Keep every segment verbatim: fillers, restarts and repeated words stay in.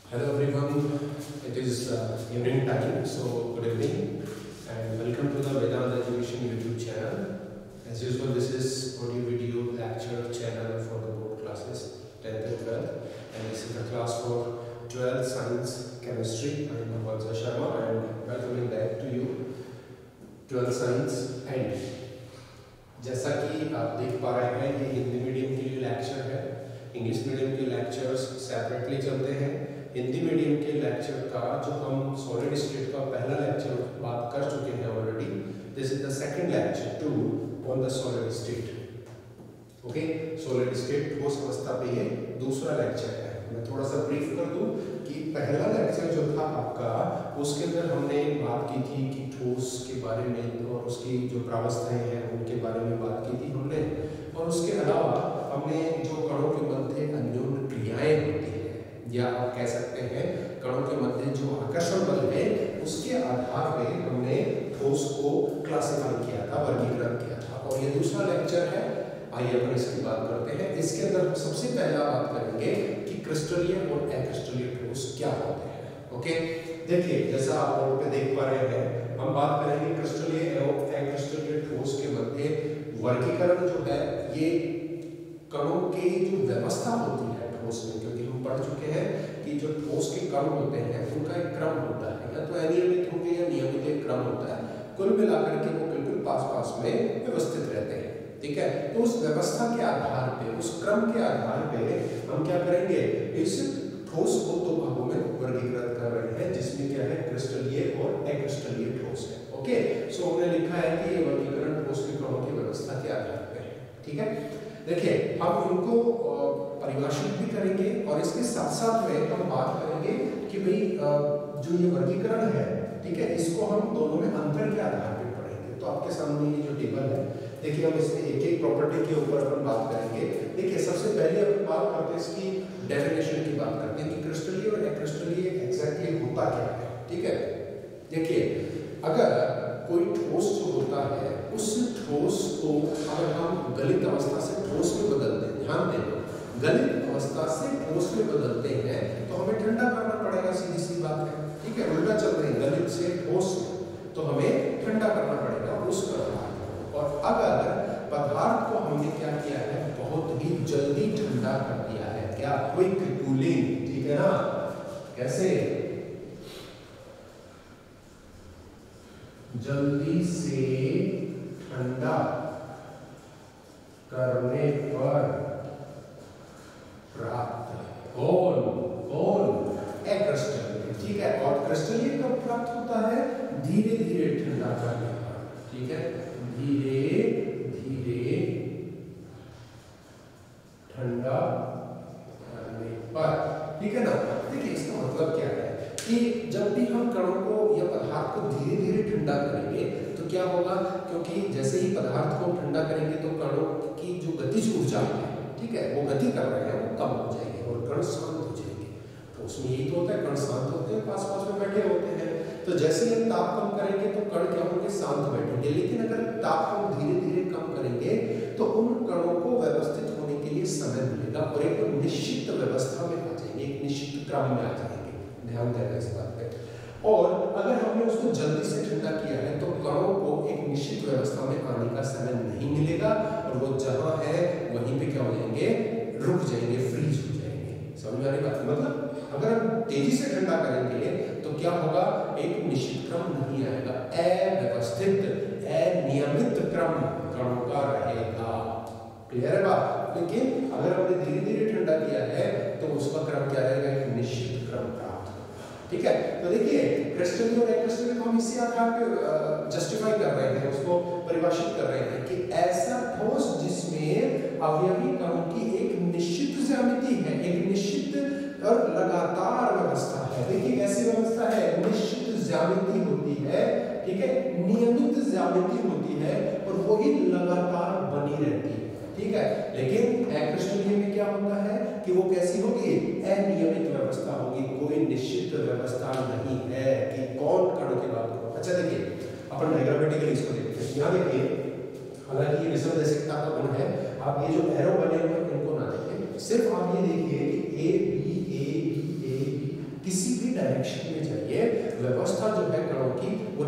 Hello everyone, it is uh, evening time, so good evening and welcome to the Vedanta Education YouTube channel. As usual, this is audio video lecture channel for the board classes tenth and twelfth, and this is the class for twelfth Science Chemistry. I am Vansa Sharma and welcoming back to you twelfth Science. And जैसा कि आप देख पा रहे हैं, ये Hindi medium के लिए लेक्चर है, इंग्लिश मीडियम के लेक्चर्स सेपरेटली चलते हैं। हिंदी मीडियम के लेक्चर का जो हम सॉलिड स्टेट का पहला लेक्चर बात कर चुके हैं already, this is the second lecture two on the solid state. Okay, solid state ठोस अवस्था पे ये दूसरा लेक्चर है। मैं थोड़ा सा ब्रीफ कर दूं कि पहला लेक्चर जो था आपका, उसके अंदर हमने बात की थी कि ठोस के बारे में और उसकी जो प्रावस्थाएं हैं उनके बारे में बात की थी हमने, और उसके अलावा हमने जो कणों के मध्य अन्योन्य क्रियाएं होती हैं, या आप कह सकते हैं कणों के मध्य जो आकर्षण बल है, उसके आधार पे हमने ठोस को क्लासिफाई किया था, वर्गीकरण किया था। और ये दूसरा लेक्चर है, आइए अपन इसकी बात करते हैं। इसके अंदर हम सबसे पहला बात करेंगे कि क्रिस्टलीय और अक्रिस्टलीय ठोस क्या होते हैं। ओके, देखिए जैसा आप बोर्ड पे देख पा रहे हैं, हम बात करेंगे क्रिस्टलीय और अक्रिस्टलीय ठोस के मध्य वर्गीकरण जो है, ये कणों की जो व्यवस्था होती है ठोस में, क्योंकि हम पढ़ चुके हैं कि जो ठोस के कण होते हैं उनका एक क्रम होता है, या तो अनियमित होंगे या नियमित एक क्रम होता है। कुल मिलाकर के वो बिल्कुल पास पास में व्यवस्थित रहते हैं। ठीक है, तो उस व्यवस्था के आधार पे, उस क्रम के आधार पे हम क्या करेंगे, इस ठोस को दो भागों में वर्गीकृत कर रहे हैं, जिसमें क्या है, क्रिस्टलीय और अक्रिस्टलीय ठोस है। ओके, सो हमने लिखा है कि ये वर्गीकरण ठोस के कणों की व्यवस्था के आधार पर है। ठीक है, देखिए हम उनको परिभाषित भी करेंगे और इसके साथ साथ में हम बात करेंगे कि भाई जो ये वर्गीकरण है, ठीक है, इसको हम दोनों में अंतर के आधार पर पढ़ेंगे। तो आपके सामने ये जो टेबल है, देखिए हम इसमें एक एक प्रॉपर्टी के ऊपर अपन बात करेंगे। देखिए सबसे पहले अपन बात करते हैं इसकी डेफिनेशन की बात करते हैं कि क्रिस्टलीय और अक्रिस्टलीय एग्जैक्टली होता क्या है। ठीक है, देखिए अगर कोई ठोस जो होता है, उस ठोस को अगर हम गलित अवस्था से ठोस में बदलते हैं, ध्यान दें, गलित अवस्था से ठोस में बदलते हैं तो हमें ठंडा करना पड़ेगा, सीधी सी बात है। ठीक है, उल्टा चल रहे हैं, गलित से ठोस में, तो हमें ठंडा करना पड़ेगा उस पदार्थ को। और अगर पदार्थ को हमने क्या किया है, बहुत ही जल्दी ठंडा कर दिया है, क्या, क्विक कूलिंग, ठीक है ना, कैसे, जल्दी से ठंडा करने पर प्राप्त कौन कौन अक्रिस्टलीय। ठीक है, और क्रिस्टलीय कब प्राप्त होता है, धीरे धीरे ठंडा करने पर। ठीक है, धीरे धीरे ठंडा करने पर। ठीक है ना, देखिए इसका मतलब क्या है कि जब भी हम कणों को या पदार्थ को धीरे धीरे ठंडा करेंगे तो क्या होगा, क्योंकि जैसे ही पदार्थ को ठंडा करेंगे तो कणों की जो गतिज ऊर्जा है, ठीक है, वो गति कर रहे हैं, वो कम हो जाएगी और कण शांत हो जाएंगे। तो उसमें यही तो होता है, कण शांत होते हैं, पास पास में बैठे होते हैं। तो जैसे ही हम ताप कम करेंगे तो कण क्या होंगे, शांत बैठेंगे। लेकिन अगर ताप हम धीरे धीरे कम करेंगे तो उन कणों को व्यवस्थित होने के लिए समय मिलेगा और एक निश्चित व्यवस्था में आ जाएंगे, एक निश्चित क्रम में आ जाएंगे। ध्यान देना इस बात पे। और अगर हमने उसको जल्दी से ठंडा किया है तो कणों को एक निश्चित व्यवस्था में आने का समय नहीं मिलेगा और वो जहां है वहीं पे क्या हो जाएंगे, रुक जाएंगे, फ्रीज हो जाएंगे। समझ में आ रही बात, मतलब अगर हम तेजी से ठंडा करेंगे तो क्या होगा, एक निश्चित क्रम नहीं आएगा, अव्यवस्थित अनियमित क्रम कणों का रहेगा। क्लियर है बात। लेकिन अगर हमने धीरे धीरे ठंडा किया है तो उसका क्रम क्या रहेगा, एक निश्चित क्रम प्राप्त होगा। ठीक है, तो देखिए क्रिस्टलीय और अक्रिस्टलीय को हम इसी आधार पे जस्टिफाई कर रहे हैं, उसको परिभाषित कर रहे हैं कि ऐसा ठोस जिसमें अवयवी कणों की एक निश्चित ज्यामिति है, एक निश्चित और लगातार व्यवस्था है। देखिए कैसी व्यवस्था है, निश्चित ज्यामिति होती है, ठीक है, नियमित ज्यामिति होती है और वही लगातार बनी रहती है। ठीक है, लेकिन अक्रिस्टलीय में क्या होता है कि वो कैसी होगी, अनियमित व्यवस्था होगी, कोई निश्चित व्यवस्था नहीं है कि कौन कणों की बात करो। अच्छा देखिए अपन डायग्रामेटिकली इसको देखते हैं। यहाँ देखिए, हालांकि ये विषमदेशिकता का गुण है, आप ये जो एरो बने हुए हैं इनको ना देखें, सिर्फ आप ये देखिए कि A B A B A B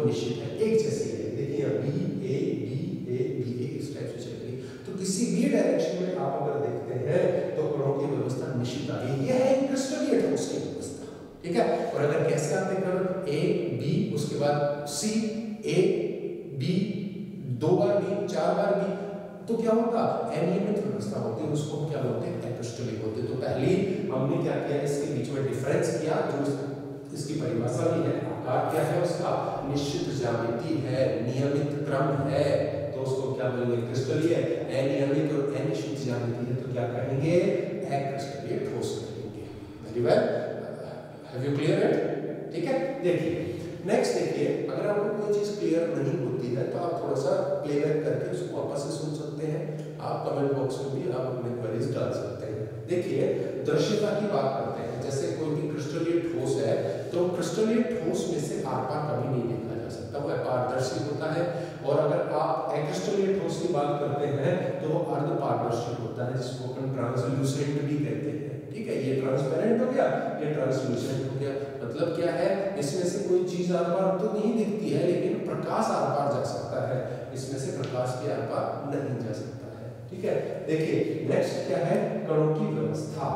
निश्चित है, एक जैसी है। देखिए B A B A B A इस टाइप से चलेगी। तो किसी भी डायरेक्शन में आप अगर देखते हैं तो कणों की व्यवस्था निश्चित आ गई। यह है क्रिस्टलीय ठोस की व्यवस्था, ठीक है। और अगर कैसे आते हैं कण, ए बी उसके बाद सी ए बी दो बार बी चार बार बी, तो क्या होगा, अनियमित व्यवस्था होती है, उसको क्या बोलते हैं, एक्रिस्टलिक होते हैं। तो पहले हमने क्या किया, इसके बीच में डिफरेंस किया, जो इसकी परिभाषा भी है, आकार क्या है उसका, निश्चित ज्यामिति है, नियमित क्रम है, तो उसको क्या बोलेंगे, क्रिस्टलीय। अनियमित और अनिश्चित ज्यामिति है तो क्या कहेंगे, एक्रिस्टलीय ठोस कहेंगे। Very well, have you clear it, ठीक है। देखिए नेक्स्ट देखिए, अगर आपको कोई चीज क्लियर नहीं होती है तो आप थोड़ा सा प्लेबैक करके उसको वापस से सुन सकते हैं। आप कमेंट बॉक्स में भी आप अपने क्वेरीज डाल सकते हैं। देखिए दृश्यता की बात करते हैं, जैसे कोई भी क्रिस्टलीय ठोस है तो क्रिस्टलीय ठोस में से आर पार कभी नहीं देखा जा सकता, वो अपारदर्शी होता है। और अगर आप एक्रिस्टलीय ठोस की बात करते हैं तो वो अर्धपारदर्शी होता है, जिसको अपन ट्रांसल्यूसेंट भी कहते हैं, ठीक है। ये ट्रांसपेरेंट हो गया, ये ट्रांसल्यूसेंट हो गया। मतलब क्या है, इसमें से कोई चीज आर पार तो नहीं दिखती है, लेकिन प्रकाश आर पार जा सकता है, इसमें से प्रकाश के आर पार नहीं जा सकता है, ठीक है। देखिए नेक्स्ट क्या है, कणों की व्यवस्था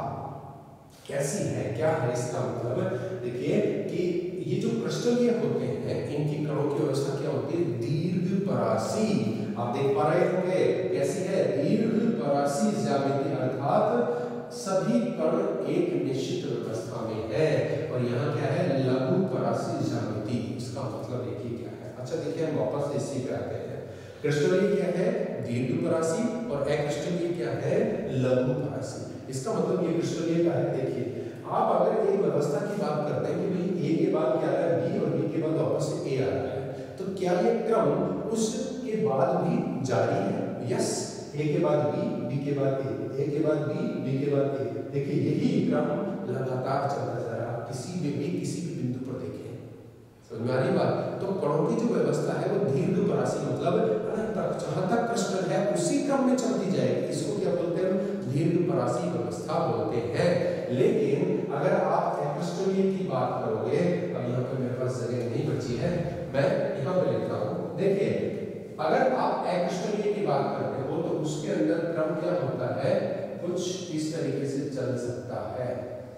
कैसी है, क्या है इसका मतलब। देखिए कि ये जो क्रिस्टलीय होते हैं, इनकी कणों की व्यवस्था क्या होती है, दीर्घपरासी। आप देख पा रहे होंगे कैसी है, दीर्घपरासी ज्यामिति, अर्थात सभी कण एक निश्चित व्यवस्था में है। और यहाँ क्या है, लघुपरासी ज्यामिति, इसका मतलब देखिए क्या है। अच्छा देखिए हम वापस इसी पे आते हैं। क्रिस्टलीय क्या है, दीर्घपरासी, और अक्रिस्टलीय क्या है, लघुपरासी। इसका मतलब ये क्रिस्टलीय का है। देखिए आप अगर एक व्यवस्था की बात करते हैं कि भाई ए के बाद क्या आ रहा है बी और बी के बाद वापस से ए आ रहा है, तो क्या ये क्रम उसके बाद भी जारी है, यस। ए के बाद बी, बी के बाद ए, ए के बाद बी, बी के बाद ए। देखिए यही क्रम लगातार चलता जा रहा है, किसी भी, भी किसी भी बिंदु पर देखें, समझ में आ रही बात। तो कणों की जो व्यवस्था है वो दीर्घपरासी, मतलब अनंत तक, जहां तक क्रिस्टल है उसी क्रम में चलती जाएगी। इसको क्या बोलते हैं, दीर्घपरासी व्यवस्था बोलते हैं। लेकिन अगर आप एक्रिस्टलीय की बात करोगे, अब यहाँ पे मेरे पास जगह नहीं बची है, मैं यहाँ पे लिखता हूँ। देखिए अगर आप एक्रिस्टलीय की बात करते हो तो उसके अंदर क्रम क्या होता है, कुछ इस तरीके से चल सकता है,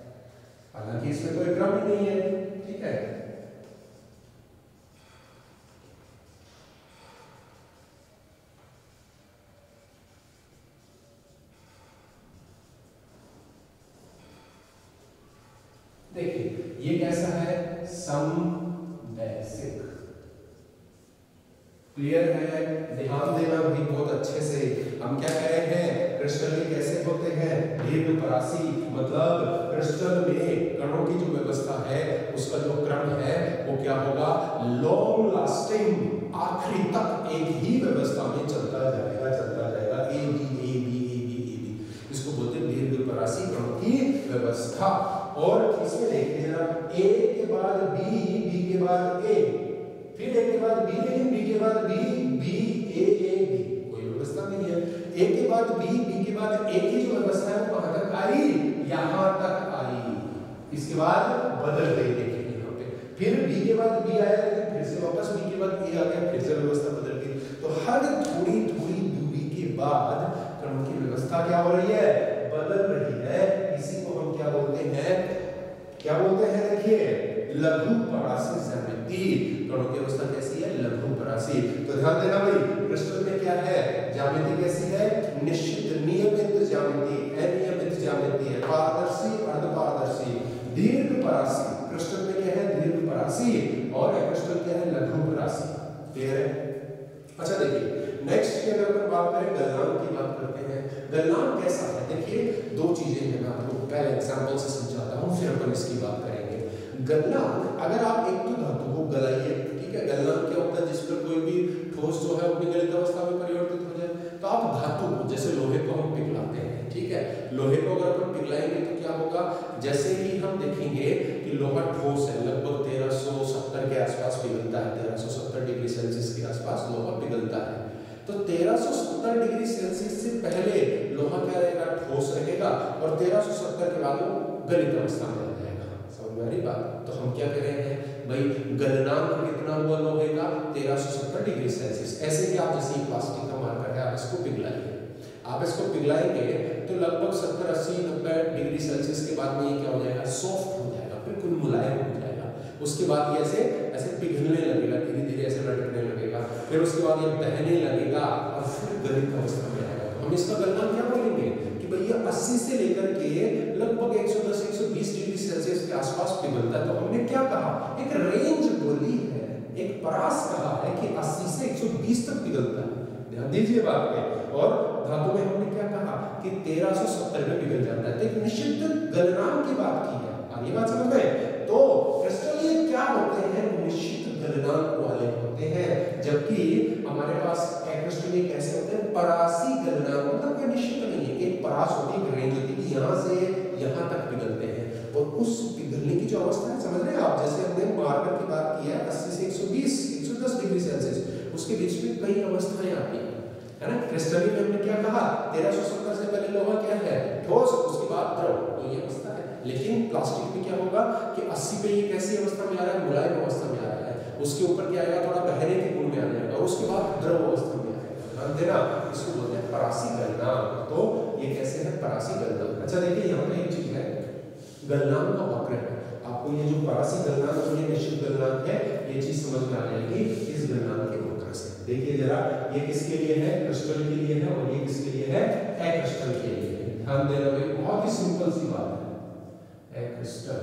हालांकि इसमें कोई क्रम ही नहीं है, ठीक है। देखिए ये कैसा है, समदैशिक, क्लियर है, ध्यान देना भी बहुत अच्छे से। हम क्या कह रहे हैं, क्रिस्टल कैसे होते हैं, दीर्घपरासी, मतलब क्रिस्टल में कणों की जो व्यवस्था है उसका जो क्रम है वो क्या होगा, लॉन्ग लास्टिंग, आखिरी तक एक ही व्यवस्था में चलता जाएगा, चलता जाएगा, A B A B A B A B, इसको बोलते हैं दीर्घपरासी कणों की व्यवस्था। और इसमें देखिए जरा, ए के बाद बी, बी के बाद ए, फिर ए के बाद बी, लेकिन बी के बाद B, B A A B, कोई व्यवस्था नहीं है। ए के बाद बी, बी के बाद ए की जो व्यवस्था है वो कहां तक आई, यहां तक आई, इसके बाद बदल गई। देखिए यहाँ पे फिर बी के बाद बी आया, लेकिन फिर से वापस बी के बाद ए आ गया, फिर से व्यवस्था बदल गई। तो हर थोड़ी थोड़ी दूरी के बाद कणों की व्यवस्था क्या हो रही है, बदल रही है। इसी को हम क्या बोलते हैं, क्या बोलते हैं, देखिए लघुपरासी ज्यामिति। कणों की व्यवस्था कैसी है, लघुपरासी। तो ध्यान देना भाई, क्रिस्टल में क्या है, ज्यामिति कैसी है, निश्चित नियमित ज्यामिति, अनियमित ज्यामिति है, पारदर्शी, अर्धपारदर्शी, दीर्घपरासी। क्रिस्टल में क्या है, दीर्घपरासी, और क्रिस्टल क्या है, लघुपरासी। क्लियर है। अच्छा देखिए नेक्स्ट की अगर हम बात करें, गलनांक की बात करते हैं। गलनांक कैसा है, देखिए दो चीजें हैं, मैं आपको पहले एग्जांपल से समझाता हूं, फिर अपन इसकी बात करेंगे। गलनांक, अगर आप एक तो धातु को गलाइए, ठीक है, गलनांक क्या होता है, जिस पर कोई भी ठोस जो है अपनी गलित अवस्था में परिवर्तित हो जाए। तो आप धातु को, जैसे लोहे को हम पिघलाते हैं, ठीक है, लोहे को अगर अपन पिघलाएंगे तो क्या होगा, जैसे ही हम देखेंगे कि लोहा ठोस है, लगभग तेरह सौ सत्तर के आसपास पिघलता है, तेरह सौ सत्तर डिग्री सेल्सियस के आसपास लोहा पिघलता है। तो तेरह सौ सत्तर डिग्री सेल्सियस से पहले लोहा क्या रहेगा, ठोस रहेगा, और तेरह सौ सत्तर के बाद वो गलित अवस्था में आ जाएगा। समझ में आ रही बात। तो हम क्या कह रहे हैं भाई, गलनांक कितना हुआ लोहे का, तेरह सौ सत्तर डिग्री सेल्सियस। ऐसे कि आप जैसे प्लास्टिक का मार्कर है, आप इसको पिघलाइए, आप इसको पिघलाएंगे तो लगभग सत्तर अस्सी नब्बे डिग्री सेल्सियस के बाद में ये क्या हो जाएगा, सॉफ्ट हो जाएगा, बिल्कुल मुलायम हो जाएगा। उसके बाद ये ऐसे ऐसे पिघलने लगेगा, धीरे धीरे ऐसे लटकने लगेगा, फिर उसके बाद ये बहने लगेगा और फिर गलित अवस्था में आएगा। तो हम इसका गलनांक क्या बोलेंगे कि भैया अस्सी से लेकर के लगभग एक सौ दस एक सौ बीस डिग्री सेल्सियस के आसपास पिघलता है। तो हमने क्या कहा, एक रेंज बोली है, एक परास कहा है कि अस्सी से एक सौ बीस तक पिघलता है। ध्यान दीजिए बात पे। और धातु में हमने क्या कहा कि तेरह सौ सत्तर में पिघल जाता है। तो एक निश्चित गलनांक की बात की है, आगे बात समझ में। तो क्रिस्टल ये क्या होते हैं, निश्चित गलनांक वाले होते हैं, जबकि हमारे पास क्रिस्टल कैसे होते हैं, परासी गलनांक, मतलब क्या निश्चित नहीं है, एक परास होती है, एक रेंज होती है कि यहाँ से यहाँ तक पिघलते हैं। और उस पिघलने की जो अवस्था है, समझ रहे हैं आप, जैसे हमने मार्कर की बात की है अस्सी से एक सौ बीस एक सौ दस डिग्री सेल्सियस, उसके बीच में कई अवस्थाएं आती हैं, है ना। क्रिस्टल में हमने क्या कहा, तेरह सौ सत्तर से पहले लोहा क्या है, ठोस, उसके बाद द्रव, तो ये अवस्था है। लेकिन प्लास्टिक में क्या होगा कि अस्सी पे ये कैसी अवस्था में आ रहा है, मुलायम अवस्था में आ रहा है, उसके ऊपर क्या आएगा, थोड़ा बहने के गुण में आ जाएगा, और उसके बाद द्रव अवस्था में आएगा। ध्यान देना, इसको बोलते हैं परासी गलनांक। तो ये कैसे है, परासी गलनांक। अच्छा देखिए, यहाँ पे एक चीज है, गलनांक का वक्र है। आपको ये जो परासी गलनांक और ये निश्चित गलनांक है, ये चीज समझ में आ जाएगी इस गलनांक के वक्र से। देखिए जरा, ये किसके लिए है, क्रिस्टल के लिए है, और ये किसके लिए है, अक्रिस्टल के लिए है। ध्यान देना भाई, बहुत ही सिंपल सी बात है, अक्रिस्टल।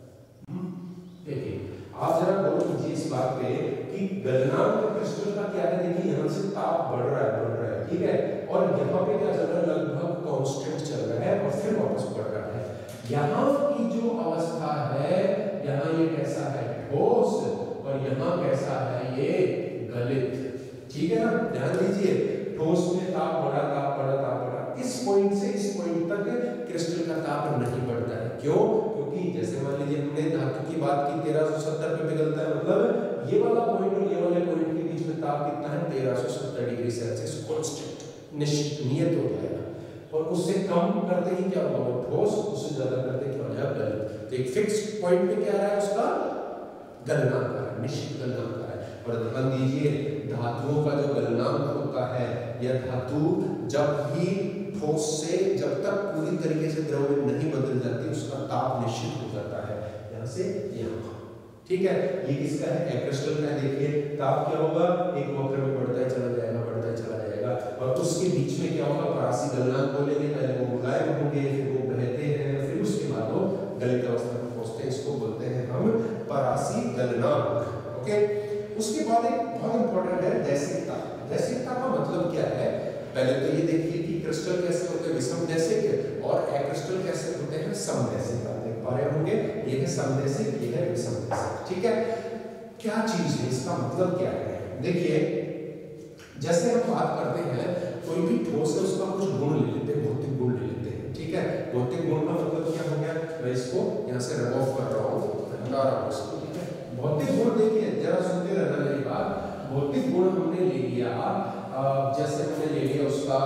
देखिए आप जरा गौर कीजिए इस बात पे कि गलनांक क्रिस्टल का क्या है। देखिए यहाँ से ताप बढ़ रहा है बढ़ रहा है ठीक है, और यहाँ पे क्या चल रहा है, लगभग कांस्टेंट चल रहा है, और फिर वापस बढ़ रहा है। यहाँ की जो अवस्था है, यहाँ ये कैसा है, ठोस, और यहाँ कैसा है, ये गलित, ठीक है ना। ध्यान दीजिए, ठोस में ताप बढ़ा ताप बढ़ा ताप बढ़ा, इस पॉइंट से इस पॉइंट तक क्रिस्टल का ताप नहीं बढ़ता है। क्यों? क्योंकि जैसे मान लीजिए हमने धातु की बात की, तेरह सौ सत्तर पे पिघलता है, मतलब ये वाला पॉइंट और ये वाले पॉइंट के बीच में ताप कितना है, तेरह सौ सत्तर डिग्री सेल्सियस कांस्टेंट, निश्चित नियत हो जाएगा। और उससे कम करते ही क्या होगा, ठोस, उससे ज्यादा करते क्या हो जाएगा, गलित। तो एक फिक्स पॉइंट पे क्या आ रहा है, उसका गलनांक आ रहा है, निश्चित गलनांक आ रहा है। और ध्यान दीजिए, धातुओं का जो गलनांक होता है, यह धातु जब भी ठोस से जब तक पूरी तरीके से द्रव में नहीं बदल जाती, उसका ताप निश्चित हो जाता है, यहाँ से यहाँ, ठीक है। ये किसका है, अक्रिस्टल का है। देखिए ताप क्या होगा, एक वक्र में बढ़ता है चला जाएगा, बढ़ता है चला जाएगा, और उसके बीच में क्या होगा, परासी गलनांक बोलेंगे। पहले वो मुलायम होंगे, फिर वो बहते हैं, फिर उसके बाद वो गलित अवस्था में पहुंचते हैं। इसको बोलते हैं हम परासी गलनांक, ओके। उसके बाद एक बहुत इंपॉर्टेंट है दैसिकता। दैसिकता का मतलब क्या है, पहले तो ये देखिए कि क्रिस्टल कैसे होते हैं, विषम दैसिक, और अक्रिस्टल कैसे होते हैं, समदैसिक। आप देख पा रहे होंगे, ये है समदैसिक, ये है विषम दैसिक, ठीक है। क्या चीज है, इसका मतलब क्या है, देखिए जैसे हम बात करते हैं, कोई भी ठोस है, उसका कुछ गुण ले लेते हैं, भौतिक गुण ले लेते हैं, ठीक है। भौतिक गुण का मतलब क्या हो गया, मैं इसको यहाँ से रब ऑफ कर रहा हूँ, हटा रहा हूँ इसको, ठीक है। भौतिक गुण देखिए, जरा सुनते रहना मेरी बात। भौतिक गुण हमने ले लिया, जैसे हमने ले लिया उसका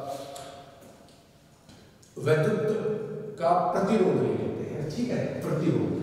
वैद्युत का प्रतिरोध ले लेते हैं, ठीक है। प्रतिरोध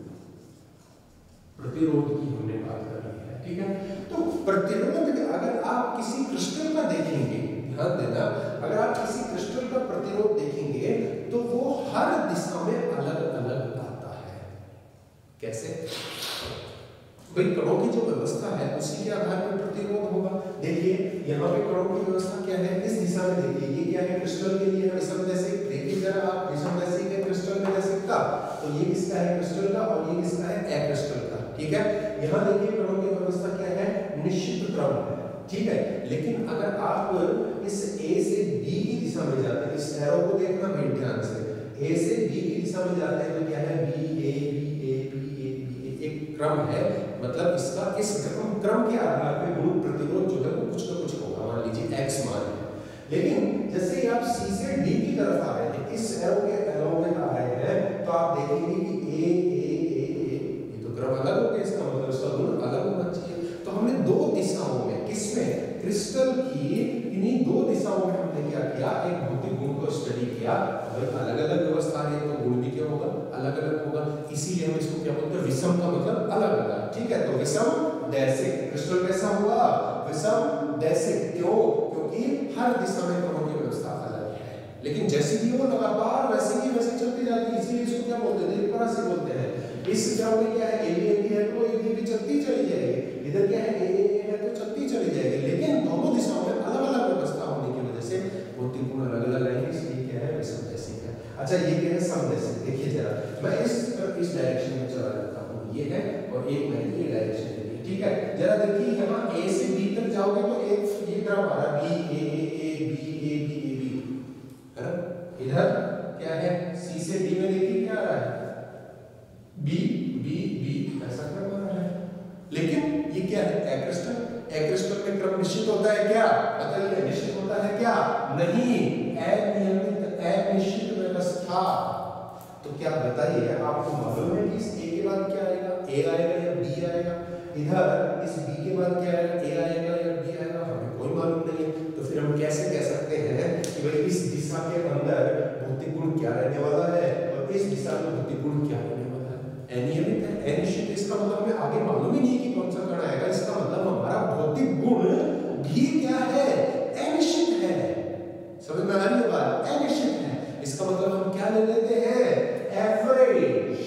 प्रतिरोध की हमने बात कर ली है, ठीक है। तो प्रतिरोध अगर आप किसी क्रिस्टल का देखेंगे, ध्यान देना, अगर आप किसी क्रिस्टल का प्रतिरोध देखेंगे तो वो हर दिशा में अलग अलग आता है। कैसे भाई, कणों की जो व्यवस्था है उसी के आधार पर प्रतिरोध होगा। देखिए यहाँ पे कणों की व्यवस्था क्या है, इस दिशा में देखिए, ये क्या है, क्रिस्टल के लिए है विषम दैसिक। देखिए जरा आप, विषम दैसिक है क्रिस्टल में दैसिक का, तो ये किसका है, क्रिस्टल का, और ये किसका है, अक्रिस्टल का, ठीक है। यहाँ देखिए कणों की व्यवस्था क्या है, निश्चित क्रम है, ठीक है। लेकिन अगर आप इस ए से बी की दिशा में जाते हैं, इस एरो को देखना भाई ध्यान से, ए से बी की दिशा में जाते हैं तो क्या है, B A B A B A B A, एक क्रम है, मतलब इसका इस क्रम क्रम के आधार पे गुण प्रतिरोध जो है वो कुछ ना कुछ होगा। मान लीजिए एक्स मान है, लेकिन जैसे ही आप सी से डी की तरफ आ रहे हैं, इस एरो के एरो में आ रहे हैं, तो आप देखेंगे कि ए ए ए ए ये तो क्रम अलग हो गया, इसका मतलब इसका गुण अलग होना चाहिए। तो हमने दो दिशाओं में, किसमें, क्रिस्टल की इन्हीं दो दिशाओं में हमने क्या किया, एक भौतिक गुण को स्टडी किया। भाई अलग अलग व्यवस्था है तो गुण भी क्या होगा, अलग अलग अलग होगा, इसीलिए हम इसको क्या बोलते हैं, विषम का मतलब अलग अलग। ठीक है, तो विषम दैसिक क्रिस्टल कैसा हुआ, विषम दैसिक। क्यों? क्योंकि हर दिशा में कणों की व्यवस्था अलग है, लेकिन जैसी भी वो लगातार वैसे ही वैसे चलती जाती है, इसीलिए इसको क्या बोलते हैं, दीर्घ से बोलते हैं। इस ग्राफ में क्या है, ए बी ए बी है तो ए बी भी चलती चली जाएगी, इधर क्या है ए ए ए है तो चलती चली जाएगी, लेकिन दोनों दिशाओं में अलग अलग व्यवस्था होने की वजह से भौतिक गुण अलग अलग रहेंगे, इसलिए क्या है, विषम दैसिक है। अच्छा, ये क्या है, समदैसिक। देखिए जरा, मैं इस इस डायरेक्शन में चला जाता हूँ, ये है, और एक मैंने ये डायरेक्शन ली है। ठीक है, जरा देखिए यहाँ ए से बी तक जाओगे तो एक ये ग्राफ आ रहा है B A A A B A B A B, है ना। इधर क्या है, सी से डी में देखिए क्या आ रहा है, बी बी बी, ऐसा क्रम आ रहा है। लेकिन ये क्या है, एक्रिस्टल। एक्रिस्टल में क्रम निश्चित होता है क्या, बताइए, निश्चित होता है क्या, नहीं, अनियमित अनिश्चित व्यवस्था। तो क्या बताइए, आपको मालूम है कि इस ए के बाद क्या आएगा, ए आएगा या बी आएगा, इधर इस बी के बाद क्या आएगा, ए आएगा या बी आएगा, हमें कोई मालूम नहीं है। तो फिर हम कैसे कह सकते हैं कि भाई इस दिशा के अंदर भौतिक गुण क्या रहने वाला है और इस दिशा में भौतिक गुण क्या रहने वाला है, अनियमित है, अनिश्चित। इसका मतलब हमें आगे मालूम ही नहीं कि कौन सा कण आएगा, इसका मतलब हमारा भौतिक गुण भी क्या है, अनिश्चित है। समझ में आ रही है बात, अनिश्चित है। इसका मतलब हम क्या ले लेते हैं, एवरेज।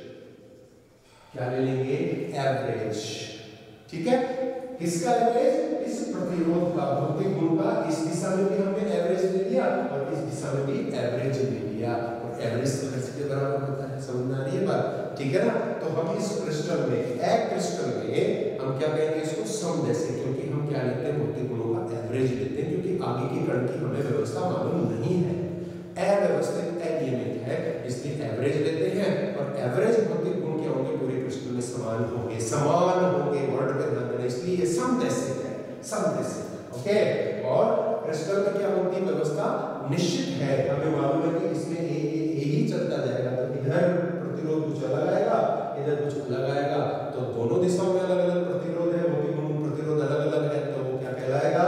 क्या ले लेंगे, एवरेज। ठीक है, किसका एवरेज, इस प्रतिरोध का, भौतिक गुण का। इस दिशा में भी हमने एवरेज ले लिया और इस दिशा में भी एवरेज ले लिया, और एवरेज तो किसके बराबर होता है, समझ में आ रही है बात। ठीक है ना, तो हम इस क्रिस्टल में, एक क्रिस्टल में हम क्या कहेंगे, इसको समदैसिक, क्योंकि हम क्या लेते हैं, भौतिक गुणों का एवरेज लेते हैं, क्योंकि आगे की कण की हमें व्यवस्था मालूम नहीं है, अव्यवस्थित अनियमित है, इसलिए एवरेज लेते हैं। और एवरेज भौतिक गुण क्या होंगे, पूरे क्रिस्टल में समान होंगे, समान होंगे, वर्ड पे ध्यान देना, इसलिए ये समदैसिक है, समदैसिक। ओके, और क्रिस्टल में क्या होती है, व्यवस्था निश्चित है, हमें मालूम है कि इसमें ए ए ए ही चलता जाएगा, तो इधर प्रतिरोध कुछ अलग आएगा, इधर कुछ अलग आएगा, तो दोनों दिशाओं में अलग अलग प्रतिरोध है, भौतिक गुण प्रतिरोध अलग अलग है, तो वो क्या कहलाएगा,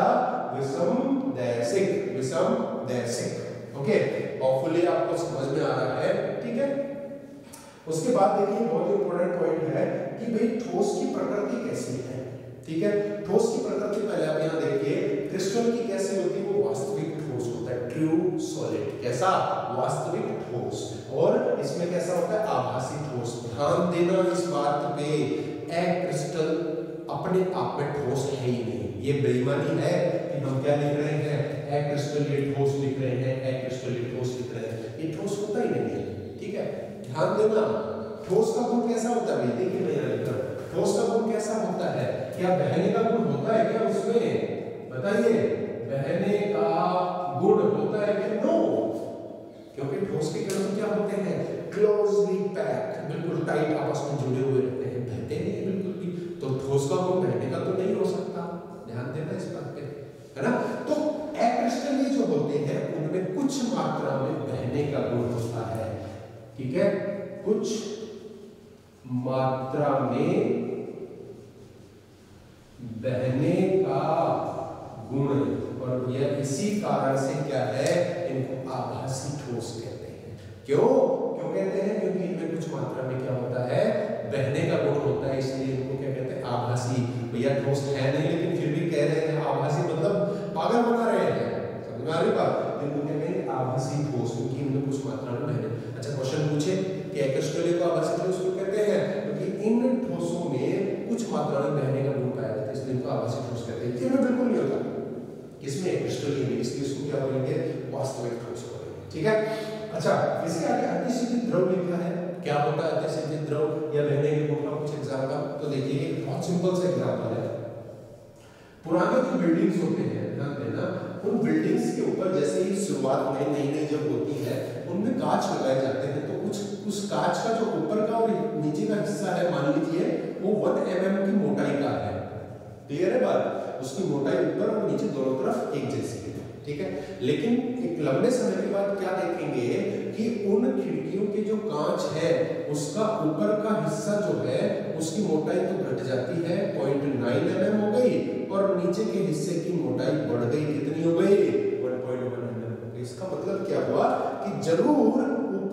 विषमदैसिक, विषमदैसिक। ओके, होपफुली आपको समझ में आ रहा है। ठीक है, उसके बाद देखिए बहुत इंपॉर्टेंट पॉइंट है कि भाई ठोस की प्रकृति कैसी है। ठीक है, ठोस की प्रकृति पहले आप यहाँ देखिए, क्रिस्टल की कैसी होती है, वो वास्तविक ठोस होता है, ट्रू सॉलिड। कैसा, वास्तविक ठोस। और इसमें कैसा होता है, आभासी ठोस। ध्यान देना इस बात पे, एक क्रिस्टल अपने आप में ठोस है ही नहीं, ये बेईमानी है कि हम क्या लिख रहे हैं, एक क्रिस्टल ये ठोस लिख रहे हैं, एक क्रिस्टल ये ठोस लिख रहे हैं, ये ठोस होता ही नहीं है। ठीक है, ध्यान देना, ठोस का गुण कैसा होता है, देखिए मैं यहाँ लिख रहा हूं, ठोस का गुण कैसा होता है, क्या बहने का गुण होता है क्या उसमें, बताइए, बहने का गुण होता है क्या, नो, क्योंकि ठोस के कण क्या होते हैं, क्लोजली पैक्ड, बिल्कुल टाइट आपस में जुड़े हुए रहते हैं, बहते नहीं बिल्कुल भी, तो ठोस का गुण बहने का तो नहीं हो सकता। ध्यान देना इस बात पे, है ना। तो एक्रिस्टल ये जो होते हैं उनमें कुछ मात्रा में बहने का गुण होता है। ठीक है, कुछ मात्रा में बहने का गुण, और यह इसी कारण से क्या है, इनको आभासी ठोस कहते हैं। क्यों क्यों कहते हैं, क्योंकि इनमें कुछ मात्रा में क्या होता है, बहने का गुण होता है, इसलिए इनको क्या कहते हैं, आभासी। भैया ठोस है नहीं लेकिन फिर भी कह रहे हैं आभासी, मतलब पागल बना रहे हैं, समझ में आ रही बात। इनको क्या कहेंगे, आभासी ठोस, क्योंकि इनमें कुछ मात्रा में बहने। अच्छा, क्वेश्चन पूछे कि एक्रिस्टल को आभासी ठोस क्यों कहते हैं, क्योंकि इन ठोसों में कुछ मात्रा में बहने का गुण पाया जाता है, इसलिए इनको आभासी ठोस कहते हैं। ये बिल्कुल नहीं होता, इसमें क्रिस्टल ही नहीं, इसलिए इसको क्या बोलेंगे, वास्तविक ठोस बोलेंगे। ठीक है, अच्छा, इसके आगे अतिसिद्ध द्रव लिखा है, क्या होता है अतिसिद्ध द्रव या बहने के गुण का कुछ एग्जांपल। तो देखिए बहुत सिंपल सा एग्जांपल है, पुराने जो बिल्डिंग्स होते हैं, ध्यान देना, उन बिल्डिंग्स के ऊपर जैसे ही शुरुआत में नई नई जब होती है, उनमें कांच लगाए जाते हैं, तो कुछ उस कांच का जो ऊपर का और नीचे का हिस्सा है, मान लीजिए वो वन एम एम की मोटाई का है। क्लियर है बात, उसकी मोटाई ऊपर और नीचे दोनों तरफ एक जैसी है। ठीक है, लेकिन एक लंबे समय के बाद क्या देखेंगे कि उन खिड़कियों के जो कांच है उसका ऊपर का हिस्सा जो है उसकी मोटाई तो घट जाती है, पॉइंट नाइन एम एम हो गई, और नीचे के हिस्से की मोटाई बढ़ गई, कितनी हो गई, one point one M M हो गई। इसका मतलब क्या हुआ कि जरूर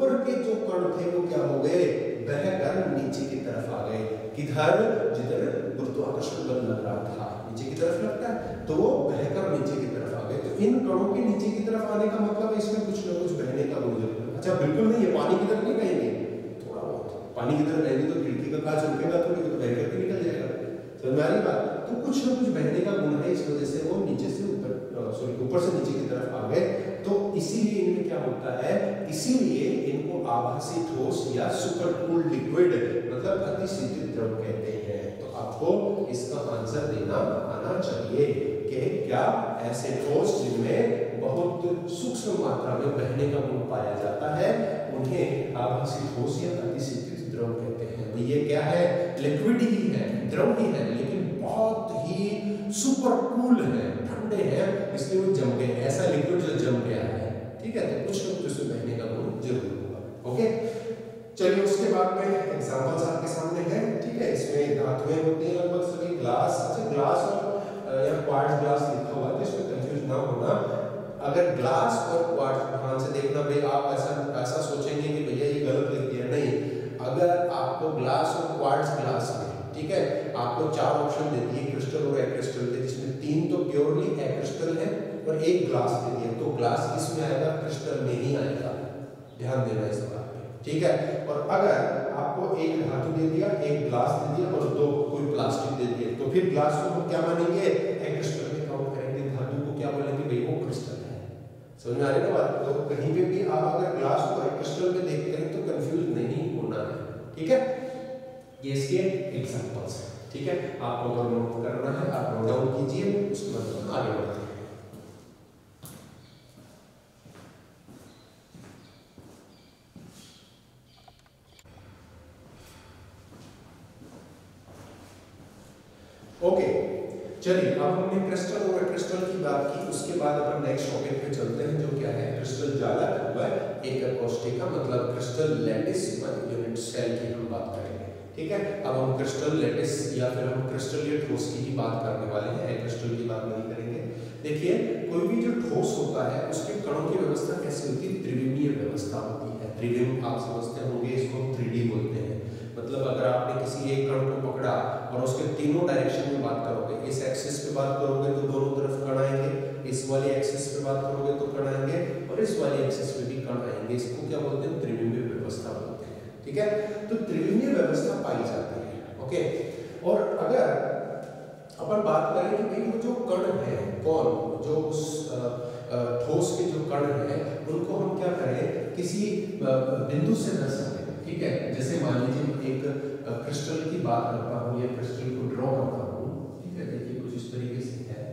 ऊपर के जो कण थे वो क्या हो गए, बहकर नीचे की तरफ आ गए। किधर, जिधर गुरुत्वाकर्षण बल लग रहा था, नीचे की तरफ लगता है, तो वो बहकर नीचे की तरफ आ गए। तो इन कणों के नीचे की तरफ आने का मतलब है इसमें कुछ ना कुछ बहने का गुण जरूर है। अच्छा बिल्कुल नहीं, ये पानी की तरफ नहीं बहेंगे, थोड़ा बहुत पानी की तरफ बहेंगे तो खिड़की का कांच रुकेगा थोड़ी, तो बह करके निकल जाएगा। समझ में आ रही बात? तो कुछ ना कुछ बहने का गुण है, इस वजह से वो नीचे से ऊपर, सॉरी ऊपर से नीचे की तरफ आ गए। तो इसीलिए इनमें क्या होता है, इसीलिए इनको आभासी ठोस या सुपर कूल्ड लिक्विड मतलब अतिशीतल द्रव कहते हैं। तो आपको इसका आंसर देना आना चाहिए कि क्या ऐसे ठोस जिनमें बहुत सूक्ष्म मात्रा में बहने का गुण पाया जाता है उन्हें आभासी ठोस या अतिशीतल द्रव कहते हैं। ये क्या है, लिक्विड ही है, द्रव ही है, लेकिन बहुत ही सुपर कूल है, ठंडे हैं, इसलिए वो जम गए। ऐसा लिक्विड जो जम गया है, ठीक है, तो कुछ ना कुछ उसमें बहने का गुण जरूर होगा। ओके, चलिए उसके बाद में एग्जांपल्स आपके सामने हैं, ठीक है। इसमें धातुएं होती हैं लगभग सभी, ग्लास, अच्छा ग्लास और या क्वार्ट्ज ग्लास लिखा हुआ है तो इसमें कंफ्यूज ना होना। अगर ग्लास और क्वार्ट्ज, ध्यान से देखना भाई, आप ऐसा ऐसा सोचेंगे कि भैया ये गलत लिख दिया, नहीं। अगर आपको ग्लास और क्वार्ट्ज ग्लास में, ठीक है, आपको चार ऑप्शन दे दिए क्रिस्टल और एक्रिस्टल के, जिसमें तीन तो प्योरली एक्रिस्टल है और एक ग्लास दे दिया, तो ग्लास किसमें आएगा, क्रिस्टल में ही आएगा। ध्यान देना इस बात पे, ठीक है। और अगर आपको एक धातु दे दिया, एक ग्लास दे दिया और दो कोई प्लास्टिक दे दिया, तो फिर ग्लास को हम क्या मानेंगे, एक्रिस्टल में काउंट करेंगे, धातु को क्या बोलेंगे, भाई वो क्रिस्टल है। समझ में आ रही है बात? तो कहीं पे भी आप अगर ग्लास को क्रिस्टल में देखते हैं तो कंफ्यूज नहीं होना है, ठीक है। ये इसके एग्जांपल्स हैं, ठीक है। आपको अगर नोट करना है आप नोट डाउन कीजिए, उसके बाद हम आगे बढ़ते हैं। ओके, चलिए अब हमने क्रिस्टल और क्रिस्टल की बात की, उसके बाद अपन नेक्स्ट टॉपिक पे चलते हैं जो क्या है, क्रिस्टल जालक व एक कोष्ठिका मतलब क्रिस्टल लैटिस यूनिट सेल की हम बात करेंगे, ठीक है। अब हम क्रिस्टल लैटिस या फिर हम क्रिस्टल या ठोस की ही बात करने वाले हैं, क्रिस्टल की बात नहीं करेंगे। देखिए कोई भी जो ठोस होता है उसके कणों की व्यवस्था कैसे होती है, त्रिविमीय व्यवस्था होती है। त्रिविम आप समझते होंगे, इसको थ्री डी बोलते हैं। मतलब अगर आपने किसी एक कण को पकड़ा और उसके तीनों डायरेक्शन में बात करोगे, इस एक्सिस पे बात करोगे तो दोनों तरफ कण आएंगे, इस वाली एक्सिस पे बात करोगे तो कण आएंगे और इस वाली एक्सिस पे भी कण आएंगे। इसको क्या बोलते हैं, त्रिविमीय व्यवस्था बोलते हैं, ठीक है। तो त्रिविमीय व्यवस्था पाई जाती है, ओके। और अगर अपन बात करें कि भाई वो जो कण है, कौन जो उस ठोस के जो कण है उनको हम क्या करें, किसी बिंदु से दर्शाएं, ठीक है। जैसे मान लीजिए एक क्रिस्टल की बात करता हूँ या क्रिस्टल को ड्रॉ करता हूँ, ठीक है। देखिए कुछ इस तरीके से है,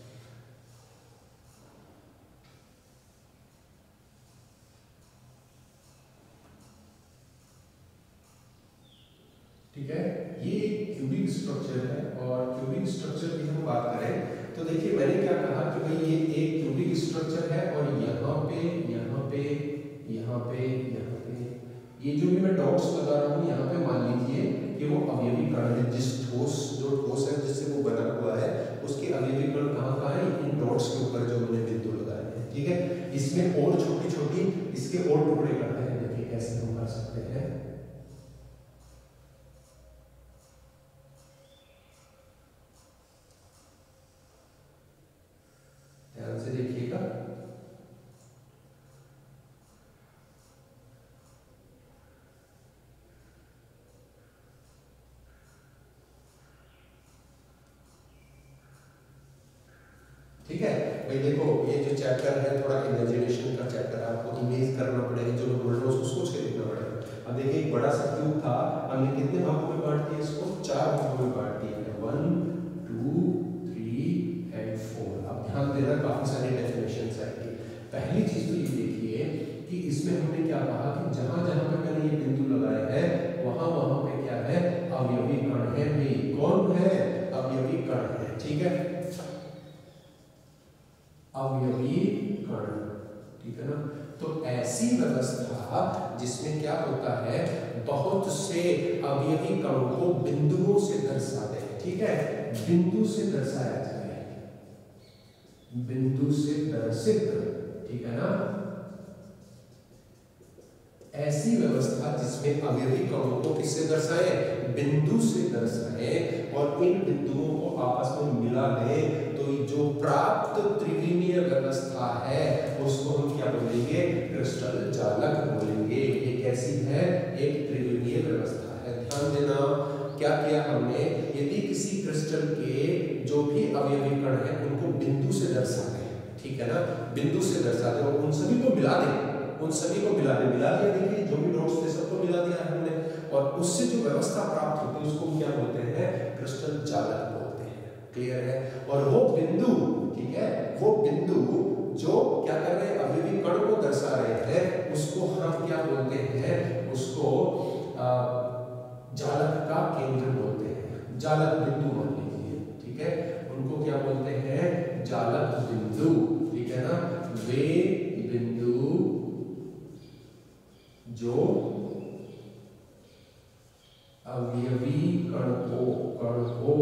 ठीक है। ये क्यूबिक स्ट्रक्चर है और क्यूबिक स्ट्रक्चर की हम बात करें तो देखिए मैंने क्या कहा कि भाई ये एक क्यूबिक स्ट्रक्चर है और यहाँ पे यहाँ पे यहाँ पे यहाँ पे ये जो भी मैं डॉट्स लगा रहा हूँ यहाँ पे मान लीजिए कि वो अवयवी कण है, जिस ठोस जो ठोस है जिससे वो बना हुआ है उसके अवयवी कण कहाँ कहाँ है, इन डॉट्स के ऊपर जो मैंने बिंदु लगाए हैं, ठीक है। इसमें और छोटी छोटी इसके और टुकड़े करते हैं, देखिए कैसे हम कर सकते हैं। ध्यान से देखिएगा, ठीक है भाई। देखो ये जो चैप्टर है थोड़ा इमेजिनेशन का चैप्टर है, आपको इमेज करना पड़ेगा, जो मैं बोल रहा हूँ उसको सोच के देखना पड़ेगा। अब देखिए एक बड़ा सा क्यूब था, हमने कितने भागों में बांट दिया इसको, चार भागों में बांट दिया है, one two three and four. अब ध्यान देना काफी सारी डेफिनेशंस आएंगी। पहली चीज तो ये देखिए कि इसमें हमने क्या कहा कि जहां जहां पे मैंने ये बिंदु लगाए हैं वहां वहां पे क्या है, अवयवी कण है। भाई कौन है, अवयवी कण है, ठीक है, अवयवी कण, ठीक है ना। तो ऐसी व्यवस्था जिसमें क्या होता है, बहुत से अवयवी कणों को बिंदुओं से दर्शा दे, ठीक है, बिंदु से दर्शाया जाए, बिंदु से दर्शित, ठीक है ना। ऐसी व्यवस्था जिसमें अवयवी कणों को किससे दर्शाए, बिंदु से दर्शाए और इन बिंदुओं को आपस में मिला दें, तो जो प्राप्त त्रिविमीय व्यवस्था है उसको हम क्या बोलेंगे, क्रिस्टल जालक बोलेंगे। ये कैसी है, एक त्रिविमीय व्यवस्था है। ध्यान देना क्या किया हमने, यदि किसी क्रिस्टल के जो भी अवयवी कण है उनको बिंदु से दर्शाते हैं, ठीक है ना, बिंदु से दर्शाते हैं और उन सभी को मिला दें, उन सभी को मिला दे मिला दिया, देखिए जो भी नोट्स थे सबको मिला दिया हमने, और उससे जो व्यवस्था प्राप्त होती है उसको क्या बोलते हैं, क्रिस्टल जालक बोलते हैं। क्लियर है। और वो बिंदु, ठीक है, वो बिंदु जो क्या कर रहे हैं, अवयवी कण को दर्शा रहे हैं, उसको हम क्या बोलते हैं, उसको आ, जालक का केंद्र बोलते हैं, जालक बिंदु मान लीजिए, ठीक है, उनको क्या बोलते हैं, जालक बिंदु, ठीक है ना। वे बिंदु जो अवयवी कण को कण को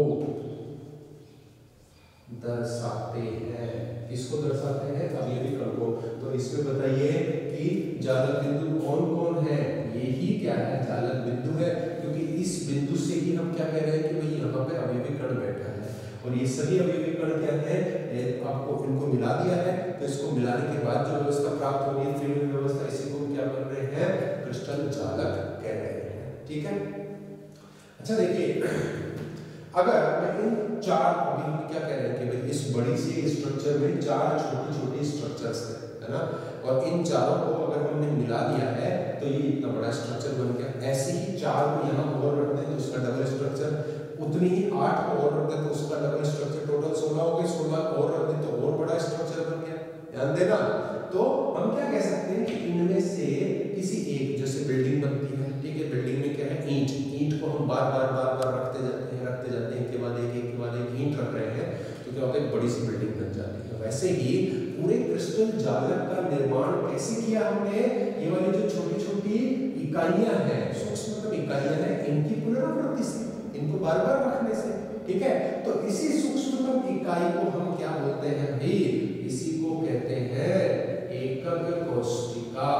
दर्शाते हैं, किसको दर्शाते हैं, अवयवी कण को। तो इसमें बताइए कि जालक बिंदु कौन कौन है, यही क्या है, जालक बिंदु है, क्योंकि इस बिंदु से ही हम क्या कह रहे हैं कि भाई यहाँ पे अवयवी कण बैठा है और ये सभी अवयवी कण क्या है, आपको इनको मिला दिया है, तो इसको मिलाने के बाद जो व्यवस्था प्राप्त होगी है, त्रिविमीय व्यवस्था, इसी को क्या कर रहे हैं, क्रिस्टल जालक कह रहे हैं। ठीक है। अच्छा देखिए, अगर मैं इन चार, अभी हम क्या कह रहे हैं कि भाई इस बड़ी सी स्ट्रक्चर में चार छोटी छोटी स्ट्रक्चर्स है ना, और इन चारों को अगर हमने मिला दिया है तो ये इतना बड़ा स्ट्रक्चर बन गया। ऐसे ही चार को यहाँ और रख दें तो उसका डबल स्ट्रक्चर, उतनी ही आठ को और रख दें तो उसका डबल स्ट्रक्चर, टोटल सोलह हो गए, सोलह और रख दें तो और बड़ा स्ट्रक्चर बन गया। ध्यान देना। तो हम क्या कह सकते हैं कि इनमें से किसी एक, जैसे बिल्डिंग बनती है, ठीक है, बिल्डिंग में क्या है, ईंट, ईंट को हम बार बार बार बार रखते जाते हैं रखते जाते हैं, एक के बाद एक एक के बाद एक ईंट रख रहे हैं, तो क्या होता है, बड़ी सी बिल्डिंग बन जाती है। वैसे ही पूरे क्रिस्टल जालक का निर्माण कैसे किया हमने, ये वाली जो छोटी छोटी इकाइयां हैं, सूक्ष्म इकाइयां हैं, इनकी पुनरावृत्ति से, इनको बार बार रखने से, ठीक है। तो इसी सूक्ष्मतम इकाई को हम क्या बोलते हैं भाई, इसी को कहते हैं एकक कोशिका।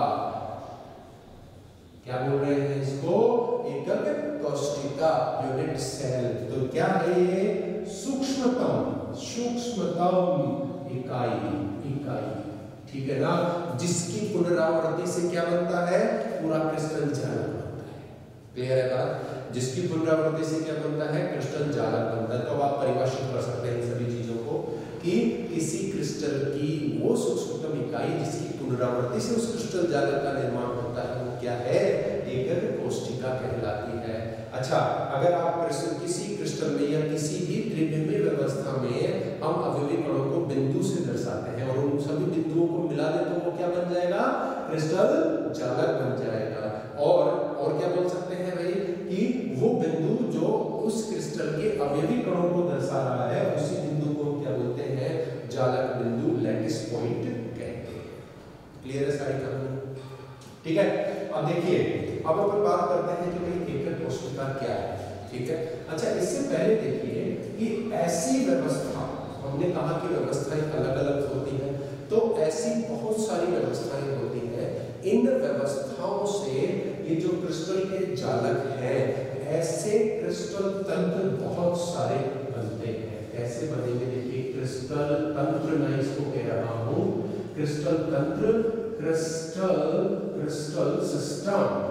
क्या बोल रहे हैं इसको, एकक कोशिका, यूनिट सेल। तो क्या है ये, सूक्ष्मतम सूक्ष्मतम इकाई इकाई ठीक है ना, जिसकी पुनरावृत्ति से क्या बनता है, पूरा क्रिस्टल जालक बनता है। क्लियर है बात, जिसकी पुनरावृत्ति से क्या बनता है, क्रिस्टल जालक बनता है। तो आप परिभाषित कर सकते हैं इन सभी चीजों को कि किसी क्रिस्टल की वो सूक्ष्मतम इकाई जिसकी पुनरावृत्ति से उस क्रिस्टल जालक का निर्माण होता है, वो क्या है, एकक कोशिका कहलाती है। अच्छा, अगर आप किसी क्रिस्टल में या किसी भी त्रिविमीय व्यवस्था में हम अवयवी कणों को बिंदु से दर्शाते हैं और उन सभी बिंदुओं को मिला दें तो वो क्या बन जाएगा, क्रिस्टल जालक बन जाएगा। और और क्या बोल सकते हैं भाई कि वो बिंदु जो उस क्रिस्टल के अवयवी कणों को दर्शा रहा है, उसी बिंदु को क्या बोलते हैं, जालक बिंदु, लैटिस पॉइंट कहते हैं। क्लियर है सारी कहानी, ठीक है। अब देखिए, अब अपन बात करते हैं कि भाई एकक कोशिका क्या है, ठीक है। अच्छा, इससे पहले देखिए कि ऐसी व्यवस्था, हमने कहा कि व्यवस्थाएं अलग अलग होती हैं, तो ऐसी बहुत सारी व्यवस्थाएं होती हैं। इन व्यवस्थाओं से ये जो क्रिस्टल के जालक हैं, ऐसे क्रिस्टल तंत्र बहुत सारे बनते हैं। कैसे बनेंगे, देखिए, क्रिस्टल तंत्र, मैं इसको कह रहा हूं क्रिस्टल तंत्र, क्रिस्टल क्रिस्टल सिस्टम,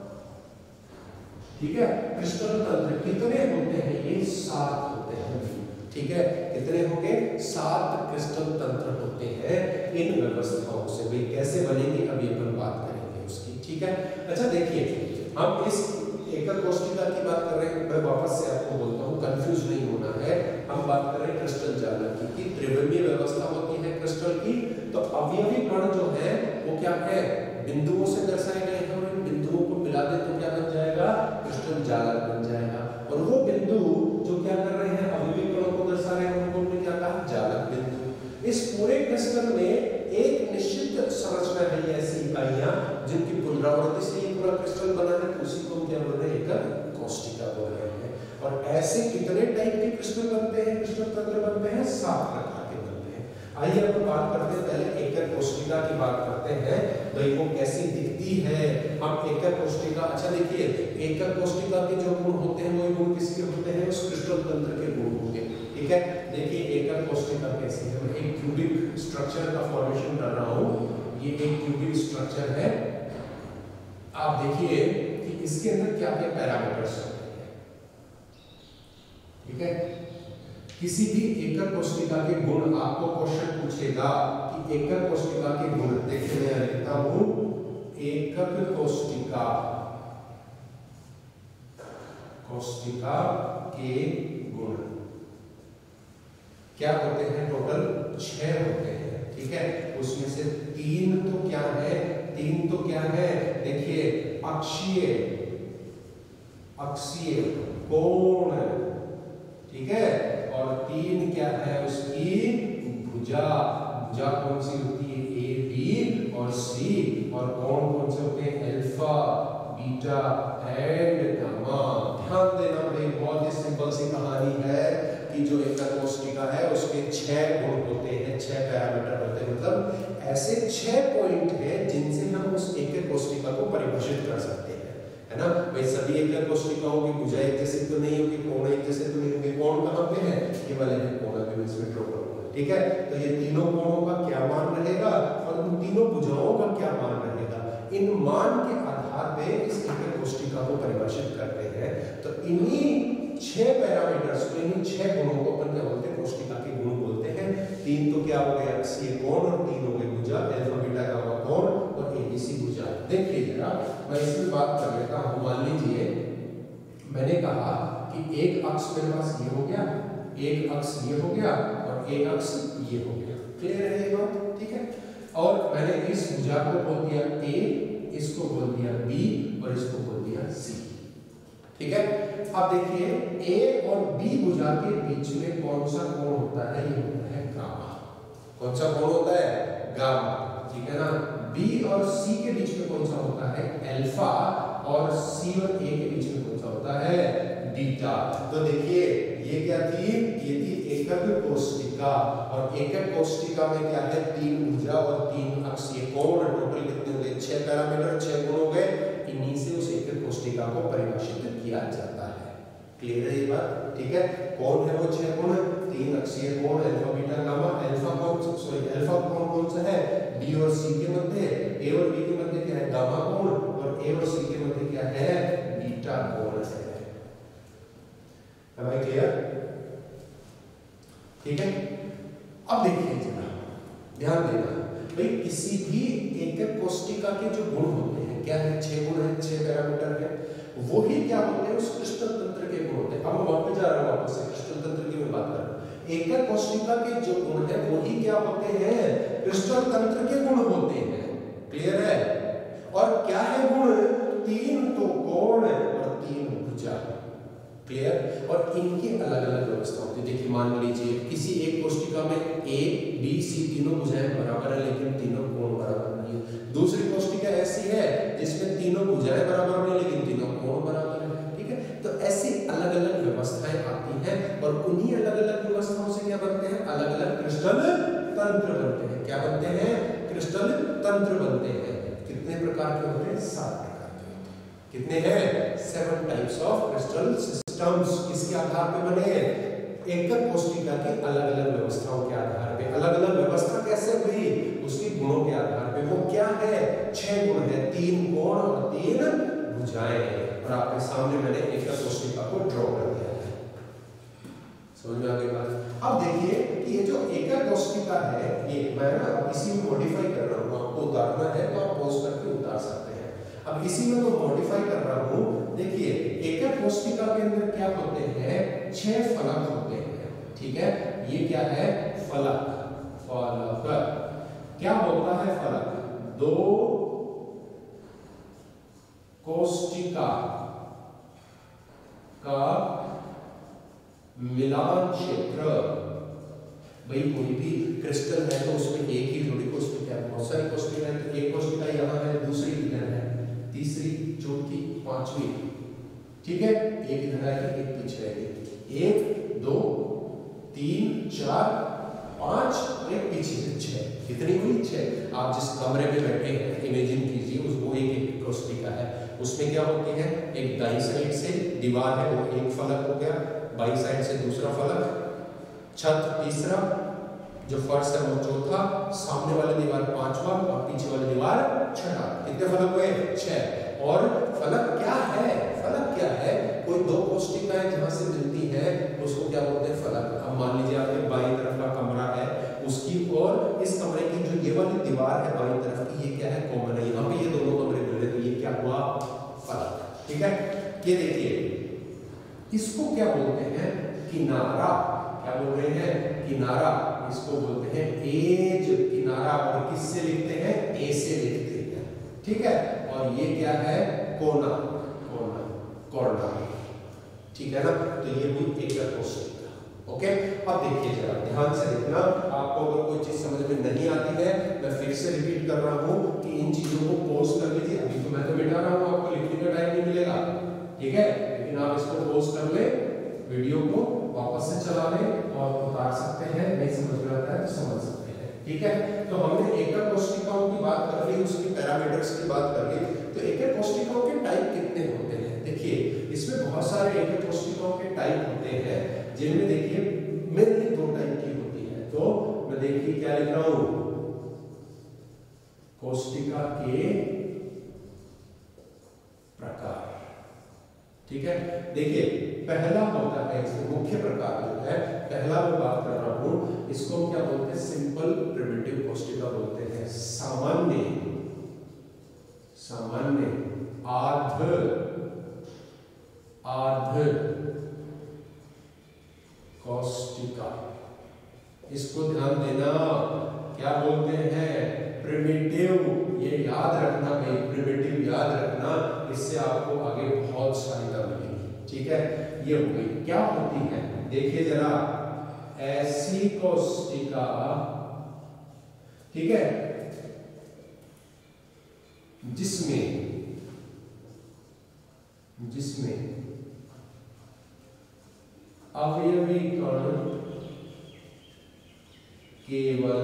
ठीक है। क्रिस्टल तंत्र कितने होते हैं, ये सात होते हैं, ठीक है। कितने होंगे, सात क्रिस्टल तंत्र होते हैं इन व्यवस्थाओं से। भाई कैसे बनेंगे, अभी अपन बात करेंगे उसकी, ठीक है। अच्छा देखिए, हम इस एकक कोशिका की बात कर रहे हैं, मैं वापस से आपको बोलता हूँ, कंफ्यूज नहीं होना है। हम बात कर रहे हैं क्रिस्टल जालक की, कि त्रिविमीय व्यवस्था होती है क्रिस्टल की, तो अवयवी कण जो है वो क्या है, बिंदुओं से दर्शाए गए हैं, और इन बिंदुओं को मिला दे तो क्या बन जाएगा, क्रिस्टल जालक बन जाएगा। और वो बिंदु जो क्या कर रहे हैं, अवयवी कणों को दर्शा रहे हैं, उनको हमने क्या कहा, जालक बिंदु। इस पूरे क्रिस्टल में एक निश्चित संरचना है, ऐसी इकाइयां जिनकी पुनरावृत्ति से ये पूरा क्रिस्टल बना है, तो उसी को हम क्या बोल रहे हैं, एकक कोशिका बोल रहे हैं। और ऐसे कितने टाइप के क्रिस्टल बनते हैं, क्रिस्टल तंत्र बनते हैं, सात प्रकार के बनते हैं। आइए अब बात करते हैं, पहले एकक कोशिका की बात करते हैं, भाई वो कैसी दिखती है, हम एकक कोष्टिका, अच्छा देखिए एकक कोष्टिका के जो गुण होते हैं वो गुण किसके होते हैं? उस क्रिस्टल तंत्र के गुण होंगे। ठीक है, देखिए एकक कोष्टिका कैसी है, मैं एक क्यूबिक स्ट्रक्चर का फॉर्मेशन कर रहा हूँ। ये एक क्यूबिक स्ट्रक्चर है, आप देखिए कि इसके अंदर क्या क्या पैरामीटर्स होते हैं। ठीक है, किसी भी एकक कोष्टिका के गुण आपको क्वेश्चन पूछेगा कि एकक कोष्टिका के गुण, देखिए मैं लिखता हूं एकक कोष्टिका कोष्टिका के गुण क्या होते हैं? टोटल छह होते हैं। ठीक है, उसमें से तीन तो क्या है? तीन तो क्या है? देखिए अक्षीय अक्षीय कोण, ठीक है, और तीन क्या है उसकी? भुजा। भुजा कौन सी होती है? ए, बी और सी। और कोण कौन से होते हैं? Alpha, beta and gamma. ध्यान देना भाई, बहुत ही सिंपल सी कहानी है कि जो एकक कोष्टिका है उसके छह गुण होते हैं, छह पैरामीटर होते हैं, मतलब ऐसे छह पॉइंट हैं जिनसे हम उस एकक कोष्टिका को परिभाषित कर सकते हैं, है ना भाई। सभी एकक कोष्टिकाओं की भुजा एक जैसे तो नहीं होगी, कोण एक जैसे तो नहीं होगी। कोण कहां पे है? ये वाले हैं कोण, अभी मैं इसमें ड्रॉ करूंगा। ठीक है, तो ये तीनों कोणों का क्या मान रहेगा और उन तीनों भुजाओं का क्या मान रहेगा, इन मान के आधार पे इस एकक कोष्टिका को परिभाषित करते हैं। तो इन्हीं छह पैरामीटर्स को, इन्हीं छह गुणों को अपन क्या बोलते हैं? कोष्टिका के गुण बोलते हैं। तीन तो क्या हो गए? अक्षीय कोण, और तीन हो गए भुजा, अल्फा बीटा गामा कोण और एबीसी भुजा। देखिए जरा मैं इसमें बात कर लेता हूं। मान लीजिए मैंने कहा कि एक अक्ष मेरे पास ये हो गया, एक अक्ष ये हो गया और एक अक्ष ये हो गया। क्लियर है ये बात? ठीक है, और मैंने इस भुजा को बोल दिया ए, इसको बोल दिया बी और इसको बोल दिया सी। ठीक है, अब देखिए ए और बी भुजा के बीच में कौन सा कोण होता है? ये होता है गामा। कौन सा कोण होता है? गामा। ठीक है ना। बी और सी के बीच में कौन सा होता है? अल्फा। और सी और ए के बीच में कौन सा होता है? बीटा। तो देखिए ये क्या थी? ये थी एकक कोष्टिका, और एकक कोष्टिका में क्या है? तीन भुजा और तीन अक्षीय कोण। टोटल कितने हो गए? छह पैरामीटर, छह गुण हो गए। इन्हीं से उस एकक कोष्टिका को परिभाषित किया जाता है। क्लियर है ये बात? ठीक है, कौन है वो छह गुण? तीन अक्षीय कोण, अल्फा बीटा गामा। अल्फा कौन सॉरी अल्फा कोण कौन सा है? बी और सी के मध्य, ए और बी के मध्य क्या है? गामा कोण, और ए और सी के मध्य क्या है? बीटा कोण है। Am I clear? ठीक है, अब देखिए जरा ध्यान देना भाई, किसी भी एकक कोष्टिका के जो गुण होते हैं क्या है? छह गुण है, छह पैरामीटर है, वो ही क्या होते हैं? उस क्रिस्टल तंत्र के गुण होते हैं। अब मैं वापस जा रहा हूं, वापस से क्रिस्टल तंत्र की मैं बात कर रहा हूं। एकक कोष्टिका के जो गुण है वो ही क्या होते हैं? क्रिस्टल तंत्र के गुण होते हैं। क्लियर है? और क्या है गुण? तीन तो कोण और तीन भुजा। क्लियर? और इनकी अलग अलग व्यवस्था होती है। देखिए मान लीजिए किसी एक कोष्टिका में ए, बी, सी तीनों भुजाएं बराबर है लेकिन तीनों कोण बराबर नहीं है। दूसरी कोष्टिका ऐसी है जिसमें तीनों भुजाएं बराबर नहीं लेकिन तीनों कोण बराबर है। ठीक है, तो ऐसी अलग अलग व्यवस्थाएं आती हैं और उन्हीं अलग अलग व्यवस्थाओं से क्या बनते हैं? अलग अलग क्रिस्टल तंत्र बनते हैं। क्या बनते हैं? क्रिस्टल तंत्र बनते हैं। कितने प्रकार के होते हैं? सात प्रकार के होते हैं। कितने हैं? Seven types of crystal systems. किसके आधार पे बने हैं? एकक कोष्टिका की अलग अलग व्यवस्थाओं के आधार पे। अलग अलग व्यवस्था कैसे हुई? उसके गुणों के आधार पे। वो क्या है? छह गुण है, तीन कोण और तीन भुजाएं। और आपके सामने मैंने एकक कोष्टिका को ड्रॉ कर दिया है। समझ में आ गई बात? अब देखिए कि ये जो एकक कोष्टिका है, ये मैं ना इसी में मॉडिफाई कर रहा हूँ। आपको उतारना है तो आप पॉज करके उतार सकते हैं। अब इसी में तो मॉडिफाई कर रहा हूँ। देखिए एकक कोष्टिका के अंदर क्या होते हैं? छह फलक होते हैं। ठीक है, ये क्या है? फलक। फलक क्या होता है? फलक दो कोष्टिका का मिलान क्षेत्र। भाई कोई भी क्रिस्टल है तो उसमें एक ही जोड़ी कोष्टिका है, बहुत सारी कोष्टिका है, तो एक कोष्टिका यहाँ है, दूसरी इधर है, तीसरी, चौथी, पांचवी। ठीक है, एक इधर आएगी, एक पीछे आएगी। एक, दो, तीन, चार, पांच और एक पीछे से छह, कितनी हुई छह। आप जिस कमरे में बैठे हैं इमेजिन कीजिए उसको एक एक कोष्टिका है, उसमें क्या होती है, एक दाई साइड से दीवार है वो एक फलक हो गया, बाई साइड से दूसरा फलक, छत तीसरा, जो फर्श है वो चौथा, सामने वाली दीवार पांचवा और पीछे वाली दीवार छठा। कितने फलक हुए, छह। और फलक क्या है, फलक क्या है, कोई दो कोष्टिकाएं जहां से मिलती है उसको क्या बोलते हैं, फलक। अब मान लीजिए आपके बाईं तरफ का कमरा है, उसकी और इस कमरे की जो ये वाली दीवार है बाईं तरफ की, ये क्या है, कॉमन है, यहाँ पे ये दोनों कमरे मिल रहे, तो ये क्या हुआ, फलक। ठीक है, ये देखिए इसको क्या बोलते हैं, किनारा। क्या बोल रहे हैं, किनारा। इसको बोलते हैं एज, किनारा। और किससे लिखते हैं, ए से लिखते हैं। ठीक है, और ये क्या है, कोना, कोना, कॉर्नर। ठीक है ना, तो ये हुई एक कोष्टिका। ओके, अब देखिए जरा ध्यान से देखना, आपको अगर कोई चीज समझ में नहीं आती है, मैं फिर से रिपीट कर रहा हूं कि इन चीजों को पॉज कर लीजिए। अभी तो मैं तो मिटा रहा हूं, आपको लिखने का टाइम नहीं मिलेगा, ठीक है, लेकिन आप इसको पॉज कर ले, वीडियो को वापस से चला लें और उतार सकते हैं, नहीं समझ में आता है तो समझ सकते हैं। ठीक है, तो हमने एकक कोष्टिकाओं की बात कर ली, उसकी पैरामीटर्स की बात कर ली। तो एकक कोष्टिकाओं के टाइप कितने होते हैं, देखिए इसमें बहुत सारे एकक कोष्टिकाओं के टाइप होते हैं, जिनमें देखिए मेनली दो टाइप की होती है। तो मैं देखिए क्या लिख रहा हूं, कोष्टिका के प्रकार। ठीक है, देखिए पहला होता है, इसमें मुख्य प्रकार जो है, पहला मैं बात कर रहा हूं, इसको हम क्या बोलते हैं, सिंपल प्रिमिटिव कोष्टिका बोलते हैं। सामान्य, सामान्य आर्ध, आर्ध कोष्टिका। इसको ध्यान देना, क्या बोलते हैं, प्रिमिटिव। ये याद रखना भाई, प्रिमिटिव याद रखना, इससे आपको आगे बहुत सहायता मिलेगी। ठीक है, ये हो गई। क्या होती है, देखिए जरा, ऐसी कोष्टिका, ठीक है, जिसमें जिसमें अवयवी कण केवल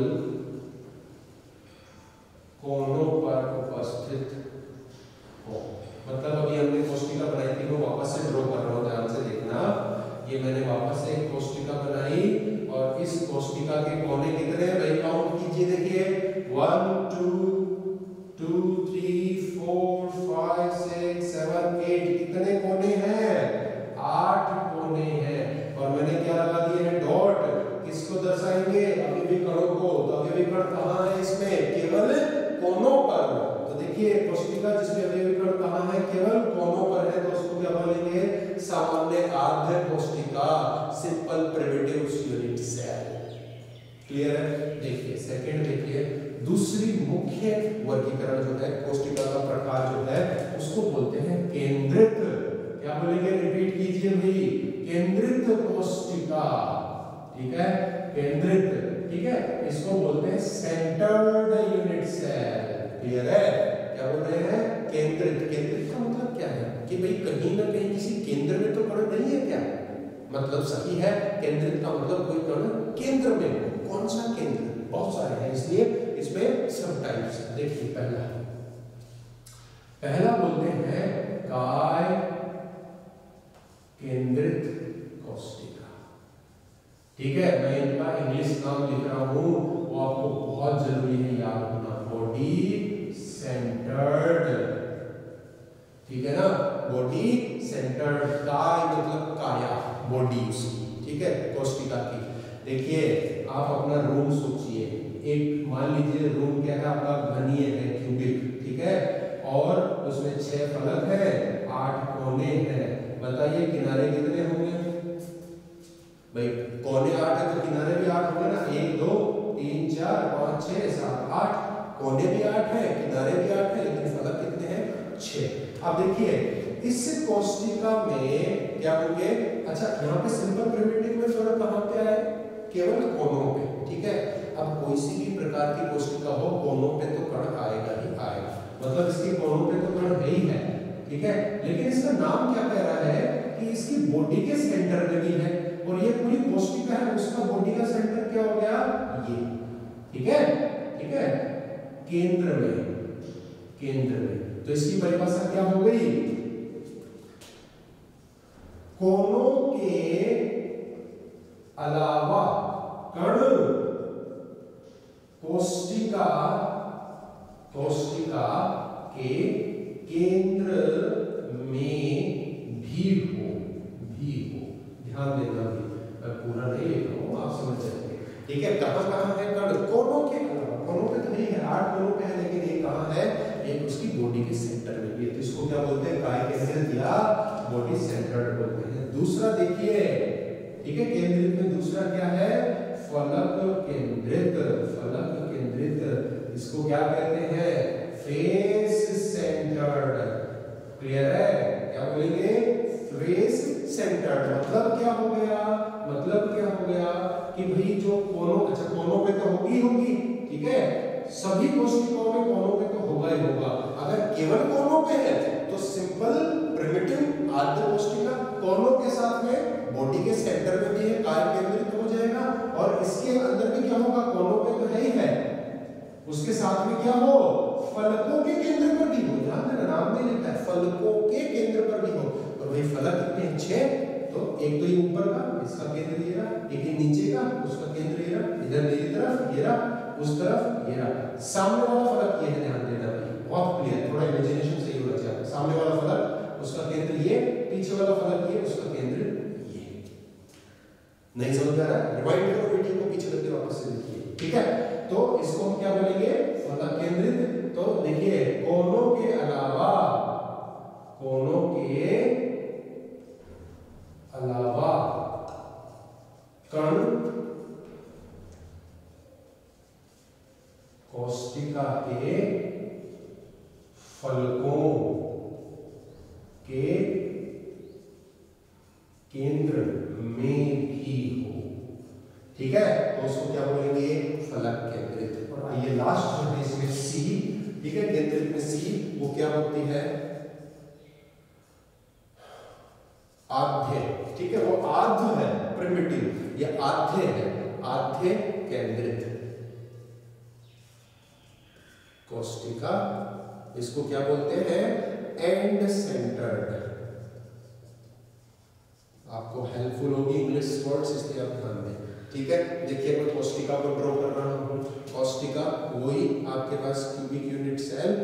कोनों पर उपस्थित हो। मतलब अभी हमने कोष्टिका बनाई थी, वो वापस से ड्रॉ कर रहा हूं, ध्यान से देखना। ये मैंने वापस से एक कोष्टिका बनाई और इस कोष्टिका के कोने कितने हैं भाई, काउंट कीजिए, देखिए one two two three four five six seven eight, कितने कोने हैं, आठ कोने हैं। और मैंने क्या लगा दिए हैं, डॉट। किसको दर्शाएंगे, अवयवी कणों को। तो अवयवी कण कहाँ है इसमें, केवल कोनों पर। तो देखिए कोष्टिका जिसमें अवयवी कण कहाँ है, केवल कोनों पर है, तो उसको क्या बोलेंगे, सामान्य आर्ध कोष्टिका, simple primitive unit cell. Clear है। देखिए सेकंड, देखिए दूसरी मुख्य वर्गीकरण जो है कोष्टिका का प्रकार जो है, उसको बोलते हैं केंद्रित। क्या बोलेंगे, रिपीट कीजिए भाई, केंद्रित कोष्टिका। ठीक है, केंद्रित, ठीक है, इसको बोलते हैं सेंटर्ड यूनिट सेल। क्लियर है, क्या बोल रहे हैं, केंद्रित। केंद्रित का मतलब क्या है कि भाई कहीं ना कहीं किसी केंद्र में तो कण नहीं है, क्या मतलब सही है, केंद्रित का मतलब कोई कण केंद्र में हो। कौन सा केंद्र, बहुत सारे हैं, इसलिए इसमें सब टाइप्स हैं। देखिए पहला पहला बोलते हैं काय केंद्रित कोष्टिका। ठीक है, मैं इनका इंग्लिश नाम लिख रहा हूं, वो आपको बहुत जरूरी है याद होना, बॉडी सेंटर्ड। ठीक है ना, बॉडी सेंटर्ड, काय मतलब काया, बॉडी उसकी। ठीक है, कोष्टिका की। देखिए आप अपना रूम सोचिए, एक मान लीजिए रूम क्या है आपका, घनीय है, क्यूबिक। ठीक है, और उसमें छह फलक है, आठ कोने हैं। बताइए किनारे कितने होंगे भाई, कोने आठ है तो किनारे भी आठ होंगे ना, एक दो तीन चार पाँच छह सात आठ, कोने भी आठ है, किनारे भी आठ है, लेकिन फलक कितने हैं, छह। अब देखिए इस कोष्टिका में क्या होंगे, अच्छा यहाँ पे सिंपल प्रिमिटिव में फर्क कहाँ पे आया, केवल कोनों पे। ठीक है, अब कोई सी भी प्रकार की कोष्टिका हो, कोनों पे तो कण आएगा ही आएगा, मतलब इसके कोनों पे तो कण है ही है। ठीक है, लेकिन इसका नाम क्या कह रहा है कि इसकी बॉडी के सेंटर में भी है। और ये पूरी कोष्टिका है, उसका बॉडी का सेंटर क्या हो गया, ये, ठीक है, ठीक है, केंद्र में, केंद्र में। तो इसकी परिभाषा क्या हो गई, कोनों के अलावा कण कोष्टिका, कोष्टिका के केंद्र में भी हो, भी हो, ध्यान देना, भी मैं पूरा नहीं लिख रहा हूं, आप समझ जाएंगे, ठीक है। कहां कहां है कण, कोनों के अलावा, कोनों पे तो नहीं है, आठ कोनों पे है, लेकिन ये कहां है, एक उसकी बॉडी के सेंटर में भी है। तो इसको क्या बोलते हैं, काय केंद्रित या बॉडी सेंटर्ड बोलते हैं। दूसरा देखिए, ठीक है, केंद्रित में दूसरा क्या है, फलक केंद्रित, फलक केंद्रित, इसको क्या कहते हैं, फेस सेंटर्ड, क्लियर है, क्या बोलेंगे, फेस सेंटर्ड। मतलब क्या हो गया, मतलब क्या हो गया कि भाई जो कोनों, अच्छा कोनों पे तो होगी होगी, ठीक है, सभी कोशिकाओं में कोनों पे तो होगा ही होगा। अगर केवल कोनों पे है तो सिंपल प्रिमिटिव आद्य कोशिका, कोनों के साथ में बॉडी के सेंटर में भी है, काय केंद्रित हो जाएगा, और इसके अंदर भी क्या होगा, कोनों पे तो है ही है, उसके साथ में क्या हो, फलकों के केंद्र पर भी हो, ध्यान देना, नाम में लिखा है फलकों के केंद्र पर भी हो। और भाई फलक कितने हैं, छह, तो एक तो ये ऊपर का, इसका केंद्र ये रहा, एक ही नीचे का, उसका केंद्र ये रहा, इधर मेरी तरफ ये रहा, उस तरफ ये रहा, सामने वाला फलक ये है, ध्यान देना भाई, बहुत क्लियर, थोड़ा इमेजिनेशन से ही हो जाए, सामने वाला फलक उसका केंद्र ये, पीछे वाला फलक ये, उसका केंद्र ये। नहीं समझ आ रहा है, रिवाइंड करो वीडियो को, पीछे करके वापस से देखिए, ठीक है। तो इसको हम क्या बोलेंगे, फलक केंद्रित। तो देखिए, कोनों के अलावा, कोनों के अलावा कण कोशिका के फलकों के केंद्र में भी हो, ठीक है, तो उसको क्या बोलेंगे, फलक केंद्रित। और आइए लास्ट जो है इसमें सी, ठीक है, केंद्रित में सी, वो क्या होती है, आध्य, ठीक है, वो आध्य है, प्रिमिटिव, ये आध्य है, आध्य केंद्रित कोशिका, इसको क्या बोलते हैं, एंड सेंटर्ड। आपको हेल्पफुल होगी इंग्लिश वर्ड्स, इसलिए आप ध्यान दें, ठीक है। देखिए मैं कोशिका को ड्रॉ कर रहा हूं, कोशिका वही आपके पास cubic unit cell,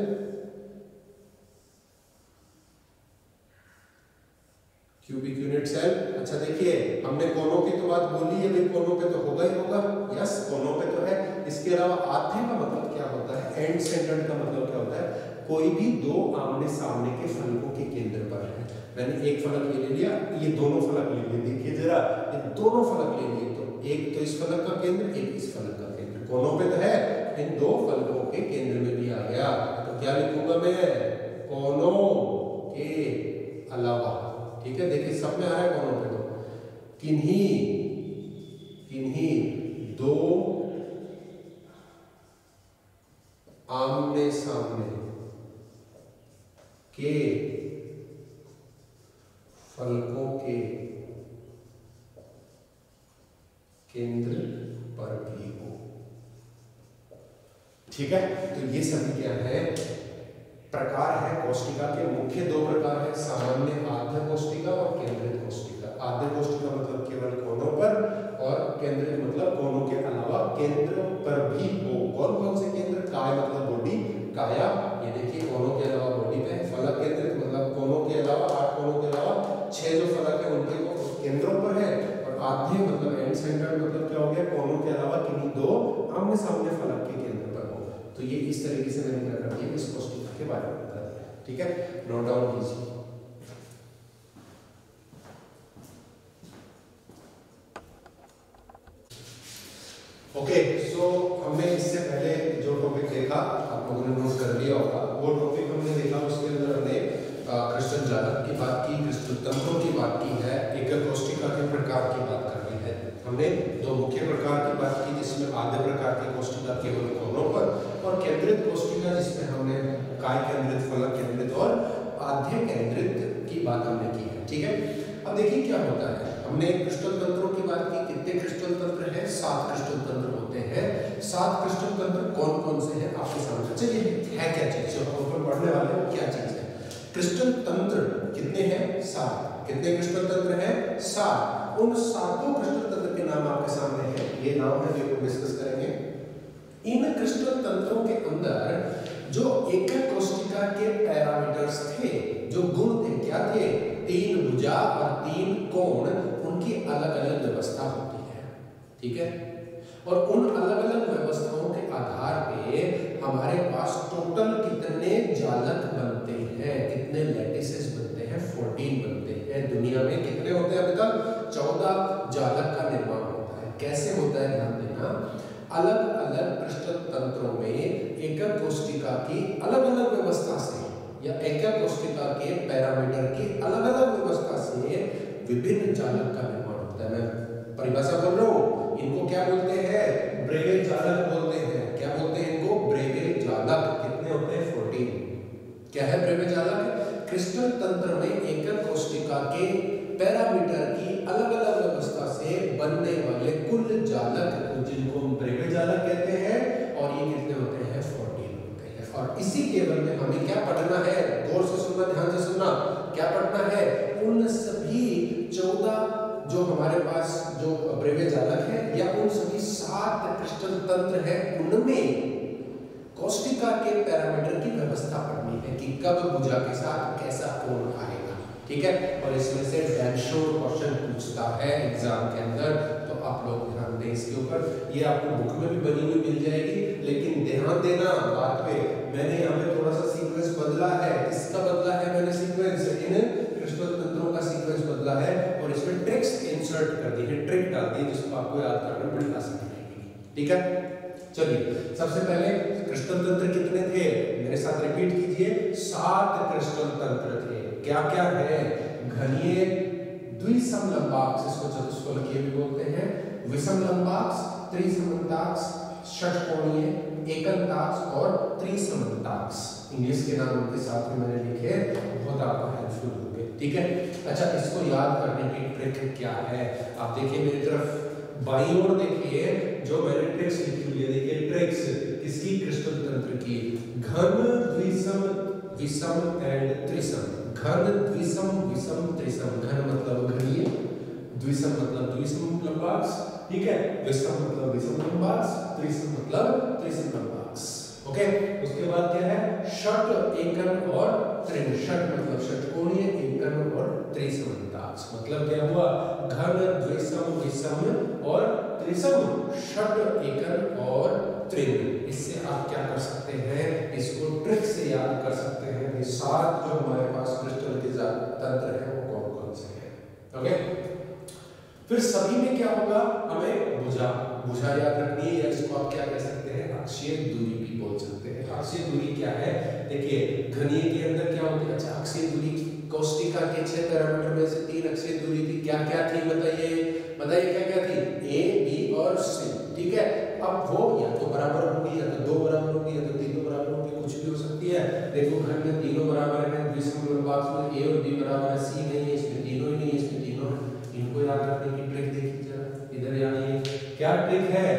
cubic unit cell. अच्छा देखिए, हमने कोनों की तो बात बोली है, भाई कोनों पे तो होगा ही होगा, यस कोनों पे तो है। इसके अलावा आध्य का मतलब क्या होता है, एंड सेंटर्ड का मतलब क्या होता है, कोई भी दो आमने सामने के फलकों के केंद्र पर है। मैंने एक फलक ये ले लिया, ये दोनों फलक ले लिए, देखिए जरा, ये दोनों फलक ले लिए, तो एक तो इस फलक का केंद्र, एक इस फलक का केंद्र, कोनों पे तो है, इन दो फलकों के केंद्र में भी आ गया। तो क्या लिखूंगा मैं, कोनों के अलावा, ठीक है। देखिए सब में आ रहा है कोनों पे, तो किन्हीं किन्हीं दो आमने सामने के फलकों के केंद्र पर भी हो, ठीक है। तो ये सभी क्या है, प्रकार है कोशिका के, मुख्य दो प्रकार है, सामान्य आध्य कोशिका और केंद्रित कोशिका। आध्य कोशिका मतलब केवल कोनों पर, और केंद्रित मतलब कोनों के अलावा केंद्र पर भी हो। कौन कौन से केंद्र, काय मतलब बॉडी, काया, ये देखिए कोनों के अलावा बॉडी पे, फलक केंद्रित मतलब कोनों के अलावा, आठ कोनों के अलावा छह जो फलक है उनके केंद्रों पर है, और आध्य मतलब एंड सेंटर मतलब क्या हो गया, कोनों के अलावा किन्हीं दो आमने सामने फलक के केंद्र पर हो। तो ये इस तरीके से मैंने क्या कर दिया, इस कोशिका के बारे में बता दिया, ठीक है, नोट डाउन कीजिए। ओके, सो हमने इससे पहले जो टॉपिक देखा आप लोगों ने नोट कर लिया होगा, वो टॉपिक हमने देखा, उसके अंदर हमने क्रिस्टल जालक की बात की, क्रिस्टल तंत्रों की बात की है, एक कोशिका के प्रकार की बात कर ली है हमने। दो मुख्य प्रकार की बात की, जिसमें आधे प्रकार की कोशिका केवल कोनों पर, और केंद्रित कोशिका जिसमें हमने काय केंद्रित, फलक केंद्रित और आध्य केंद्रित की बात हमने की है, ठीक है। अब देखिए क्या होता है, हमने क्रिस्टल तंत्रों की बात की, कितने क्रिस्टल तंत्र हैं? सात क्रिस्टल तंत्र होते हैं। सात क्रिस्टल तंत्र कौन कौन से हैं आपके सामने? चलिए है क्या चीज जो हम ऊपर पढ़ने वाले हैं, क्या चीज है? क्रिस्टल तंत्र कितने हैं? सात। कितने क्रिस्टल तंत्र हैं? सात। उन सातों क्रिस्टल तंत्र के नाम आपके सामने हैं, ये नाम है जो डिस्कस करेंगे। इन क्रिस्टल तंत्रों के अंदर जो एकक कोशिका के पैरामीटर्स थे, जो गुण थे, क्या थे? तीन भुजा और तीन कोण, उनकी अलग अलग व्यवस्था होती है, ठीक है। और उन अलग अलग व्यवस्थाओं के आधार पे हमारे पास टोटल कितने जालक बनते हैं, कितने लैटिसेस बनते हैं? चौदह बनते हैं। दुनिया में कितने होते हैं अभी तक? चौदह जालक का निर्माण होता है। कैसे होता है ध्यान देना, अलग अलग क्रिस्टल तंत्रों में एकक कोशिका की अलग अलग व्यवस्था से या एकक कोशिका के पैरामीटर की अलग अलग व्यवस्था से विभिन्न जालक का निर्माण होता है। मैं परिभाषा बोल रहा हूँ, इनको क्या बोलते हैं? ब्रेवे जालक बोलते हैं। क्या बोलते हैं इनको? ब्रेवे जालक। कितने होते हैं? चौदह। क्या है ब्रेवे जालक? क्रिस्टल तंत्र में एकक कोशिका के पैरामीटर की अलग अलग व्यवस्था से बनने वाले कुल जालक, जिनको हम ब्रेवे जालक कहते हैं, और ये कितने होते हैं? चौदह होते हैं। और इसी केवल में हमें क्या पढ़ना है? गौर से सुनना, ध्यान से सुनना। क्या पढ़ना है? उन सभी चौदह जो हमारे पास जो ब्रेवे जालक है, या उन सभी सात क्रिस्टल तंत्र है, उनमें कोशिका के पैरामीटर की व्यवस्था पढ़नी है कि कब भुजा के साथ कैसा कोण आएगा, ठीक है। और इसमें से डेढ़ क्वेश्चन पूछता है एग्जाम के अंदर, तो आप लोग ध्यान दें इसके ऊपर। ये आपको बुक में भी बनी हुई मिल जाएगी, लेकिन ध्यान देना बात पे, मैंने यहाँ पे थोड़ा सा सीक्वेंस बदला है। किसका बदला है मैंने सीक्वेंस? इन क्रिस्टल तंत्रों का सीक्वेंस बदला है, और इसमें ट्रिक्स इंसर्ट कर दी है, ट्रिक डाल दी, जिसको आपको याद करना बड़ी आसान रहेगी, ठीक है। चलिए, सबसे पहले क्रिस्टल तंत्र कितने थे? मेरे साथ रिपीट कीजिए, सात क्रिस्टल तंत्र थे। क्या क्या है? घनीय द्विसम लंबाक्ष, इसको चतुष्फलकीय भी बोलते हैं, विषम लंबाक्ष, त्रिसमन्ताक्ष, षटकोणीय, एकंताक्ष और त्रिसमन्ताक्ष। इंग्लिश के नाम उनके साथ में मैंने लिखे, बहुत आपको हेल्पफुल होंगे, ठीक है। अच्छा, इसको याद करने की ट्रिक क्या है? आप देखिए मेरी तरफ, बाईं ओर देखिए, जो मैंने ट्रिक्स लिखी हुई है, देखिए ट्रिक्स किसकी? क्रिस्टल तंत्र की। घन द्विसम, विषम एंड त्रिसम। घन द्विसम, विषम, त्रिसम। घन मतलब घनीय, द्विसम मतलब द्विसम लंबाक्ष, ठीक है, विषम मतलब विषम लंबाक्ष, त्रिसम मतलब त्रिसम लंबाक्ष, ओके। उसके बाद क्या है? षट, एकन और त्रिन। षट मतलब षटकोणीय, एकन और त्रिसमन्ताक्ष। मतलब क्या हुआ? घन, द्विसम, विषम और त्रिसम, षट, एकन और त्रिन। इससे आप क्या कर सकते हैं? इसको ट्रिक से याद कर सकते हैं कि सात जो हमारे पास क्रिस्टल के तंत्र है वो कौन कौन से हैं, ओके। फिर सभी में क्या होगा? हमें भुजा भुजा याद रखनी है, या इसको आप क्या कह सकते हैं? अक्षीय दूरी भी बोल सकते हैं। अक्षीय दूरी क्या है? देखिए, घनीय के अंदर क्या होती है? अच्छा, अक्षीय दूरी कोशिका के छह पैरामीटर में से तीन अक्षीय दूरी थी। क्या क्या थी बताइए? बताइए क्या क्या थी? ए, बी और सी, ठीक है। अब वो या तो बराबर होगी, या तो दो बराबर होगी, या तो तीनों बराबर होगी, कुछ भी हो सकती है। देखो, घन में तीनों बराबर है, द्विसम लंबाक्ष में ए और बी बराबर है, सी नहीं है, इसमें तीनों ही नहीं है, इसमें तीनों है। इनको याद रखने की ट्रिक देखिए जरा इधर, यानी क्या ट्रिक है?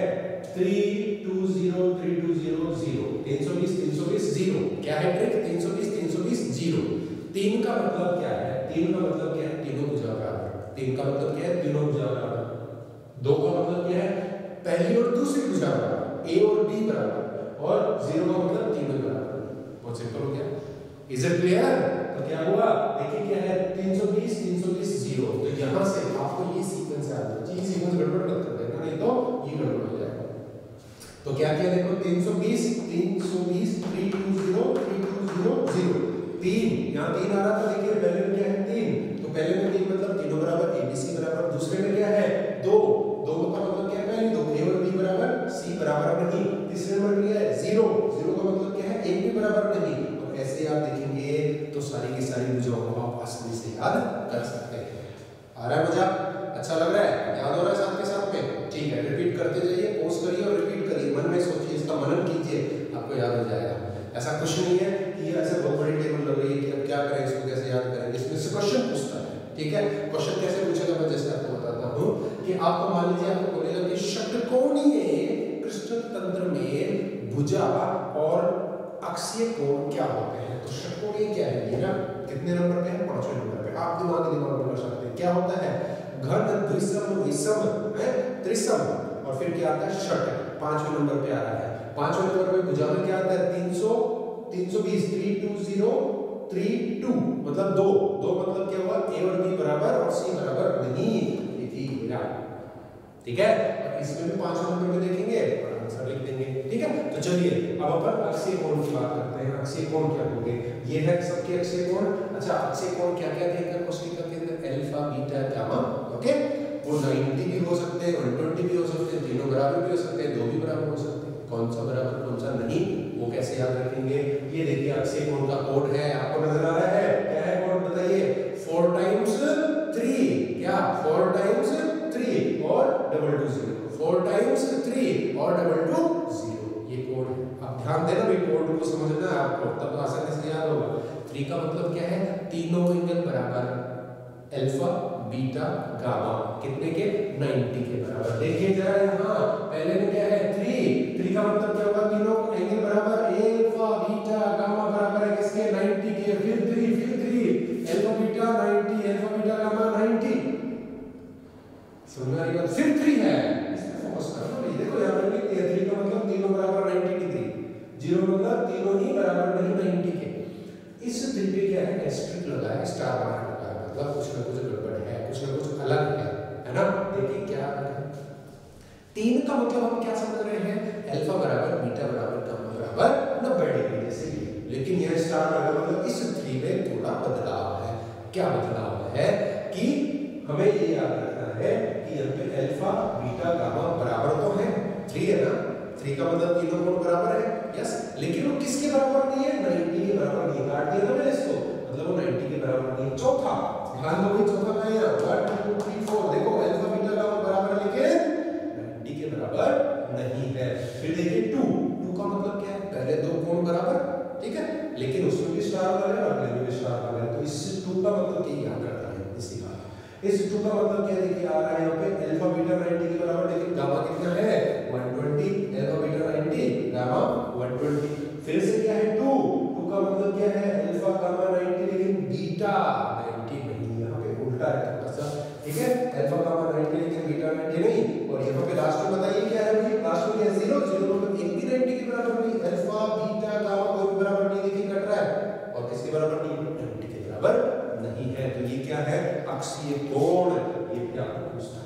तीन टू ज़ीरो तीन टू ज़ीरो ज़ीरो, तीन सौ बीस तीन सौ बीस ज़ीरो। क्या है ट्रिक? तीन सौ बीस तीन सौ बीस ज़ीरो। तीन का मतलब क्या है? तीन का मतलब क्या है? तीनों भुजा बराबर। तीन का मतलब क्या है? तीनों भुजा बराबर। दो का मतलब क्या है? पहली और दूसरी भुजा बराबर, ए और बी बराबर। और जीरो का मतलब तीनों बराबर। बहुत सिंपल हो गया। Is it clear? तो क्या हुआ? देखिए क्या है? तीन सौ बीस तीन सौ बीस ज़ीरो। तो यहां से आपको ये सीक्वेंस याद रखना चाहिए। ये सीक्वेंस गड़बड़ मत कर देना, नहीं तो ये गड़बड़ हो जाएगा। तो क्या किया? देखो, तीन सौ बीस तीन सौ बीस तीन टू ज़ीरो तीन टू ज़ीरो ज़ीरो। तीन, यहां तीन आ रहा था, देखिए पहले में क्या है? तीन। तो पहले में तीन मतलब तीनों बराबर, ए बी सी बराबर। दूसरे में क्या है? दो। दो का मतलब क्या है? पहले दो, ए और बी बराबर, सी बराबर नहीं। तीसरे नंबर क्या है? जीरो। जीरो का मतलब क्या है? एक भी बराबर नहीं। और ऐसे आप देखेंगे तो सारी की सारी भुजाओं को आप आसानी से याद कर सकते हैं। आ रहा है मजा? अच्छा लग रहा है? याद हो रहा है साथ के साथ में? ठीक है, रिपीट करते जाइए, पॉज करिए और रिपीट करिए, मन में सोचिए, इसका मनन कीजिए, आपको याद हो जाएगा। ऐसा कुछ नहीं है कि ये ऐसे बहुत बड़ी टेबल लग रही है कि अब क्या करें, इसको कैसे याद करेंगे। इसमें से क्वेश्चन पूछता है, ठीक है। क्वेश्चन कैसे पूछेगा मैं जैसे आपको बताता हूँ कि आपको मान लीजिए आपको बोलेगा कि षटकोणीय क्रिस्टल तंत्र में भुजा और अक्षीय कोण क्या होते हैं। तो षटकोणीय क्या है ये ना, कितने नंबर पे है, पांचवें नंबर पे। आप दिमाग दिमाग में कर सकते हैं क्या होता है, घन द्विसम विषम है त्रिसम और फिर क्या आता है षट, पांचवें नंबर पे आ रहा है। पांचवें नंबर पे भुजा में क्या आता है तीन सौ तीन सौ बीस three two zero three two मतलब दो दो मतलब क्या हुआ ए और बी बराबर और सी बराबर नहीं, ये थी मेरा, ठीक है। और इसमें भी पांचवें नंबर पे देखेंगे और आंसर लिख देंगे, ठीक है। तो चलिए अब अपन अक्षीय कोण की बात करते हैं। अक्षीय कोण क्या होंगे, ये है सबके अक्षीय कोण। अच्छा अक्षीय कोण क्या क्या देगा कोष्ठिका के अंदर, अल्फा बीटा गामा, ओके। वो नब्बे भी हो सकते हैं, एक सौ बीस भी हो सकते हैं, तीनों बराबर भी हो सकते हैं, दो भी बराबर हो सकते हैं। कौन सा बराबर कौन सा नहीं वो कैसे याद रखेंगे, ये देखिए अक्षीय कोण का कोड है, आपको नजर आ रहा है, क्या है कोड बताइए, फोर टाइम्स थ्री, क्या फोर टाइम्स थ्री और double two zero, four times three और डबल टू जीरो, ये कोड है। अब ध्यान देना भाई कोड को समझना है आपको, तब आसानी से याद होगा। थ्री का मतलब क्या है, तीनों एंगल बराबर, अल्फा बीटा गामा कितने के, नब्बे के बराबर। देखिए जरा यहाँ पहले में क्या है थ्री, थ्री का मतलब क्या होगा, तीनों एंगल बराबर, अल्फा बीटा गामा बराबर है किसके, नब्बे के, फिर थ्री फिर थ्री, अल्फा बीटा नब्बे, अल्फा बीटा गामा नब्बे, समझ आ रही बात, फिर थ्री है, इसमें फोकस करना भाई। देखो यहाँ पर भी थ्री का मतलब तीनों बराबर नब्बे डिग्री, जीरो मतलब तीनों ही बराबर नहीं नब्बे के। इस थ्री पे क्या है, एस्टेरिस्क लगा है, स्टार मार्क लगा है, मतलब कुछ ना कुछ गड़बड़ है, कुछ ना कुछ अलग है, है ना। देखिए क्या अलग है, तीन का मतलब हम क्या समझ रहे हैं, अल्फा बराबर बीटा बराबर गामा बराबर नब्बे डिग्री जैसे ही, लेकिन यह स्टार लगा मतलब इस थ्री में थोड़ा बदलाव है। क्या बदलाव है कि हमें ये याद रखना है कि यहाँ पे अल्फा बीटा गामा बराबर तो है, थ्री है ना, थ्री का मतलब तीनों कोण बराबर है, यस, लेकिन वो किसके बराबर नहीं है, नब्बे के बराबर नहीं, काट दिया ना मैंने इसको, मतलब वो नब्बे के बराबर नहीं है। चौथा ध्यान दो, चौथा का है वन टू थ्री फोर, देखो अल्फा बीटा गामा बराबर है लेकिन नब्बे के बराबर नहीं है। फिर देखिए टू, टू का मतलब क्या है, पहले दो कोण बराबर, ठीक है, लेकिन उसमें भी स्टार लगा है और अगले में भी स्टार लगा है, तो इस टू का मतलब क्या याद रखना है इसी का। इस टू का मतलब क्या देखिए आ रहा है यहाँ पे अल्फा बीटा नब्बे के बराबर, लेकिन गामा कितना है एक सौ बीस, अल्फा बीटा नब्बे गामा एक सौ बीस। फिर से क्या है टू, टू का मतलब क्या है अल्फा गामा नब्बे लेकिन बीटा नब्बे नहीं, यहाँ पे उल्टा है थोड़ा सा, ठीक है, अल्फा गामा नब्बे लेकिन बीटा नब्बे नहीं। और यहाँ पे लास्ट में बताइए क्या है भाई, लास्ट में क्या है जीरो, जीरो मतलब एक भी नब्बे के बराबर नहीं, अल्फा बीटा गामा कोई भी बराबर नहीं, देखिए कट रहा है, और किसके बराबर नहीं, नब्बे के बराबर नहीं है। तो ये क्या है, अक्षीय कोण, ये भी आपको पूछना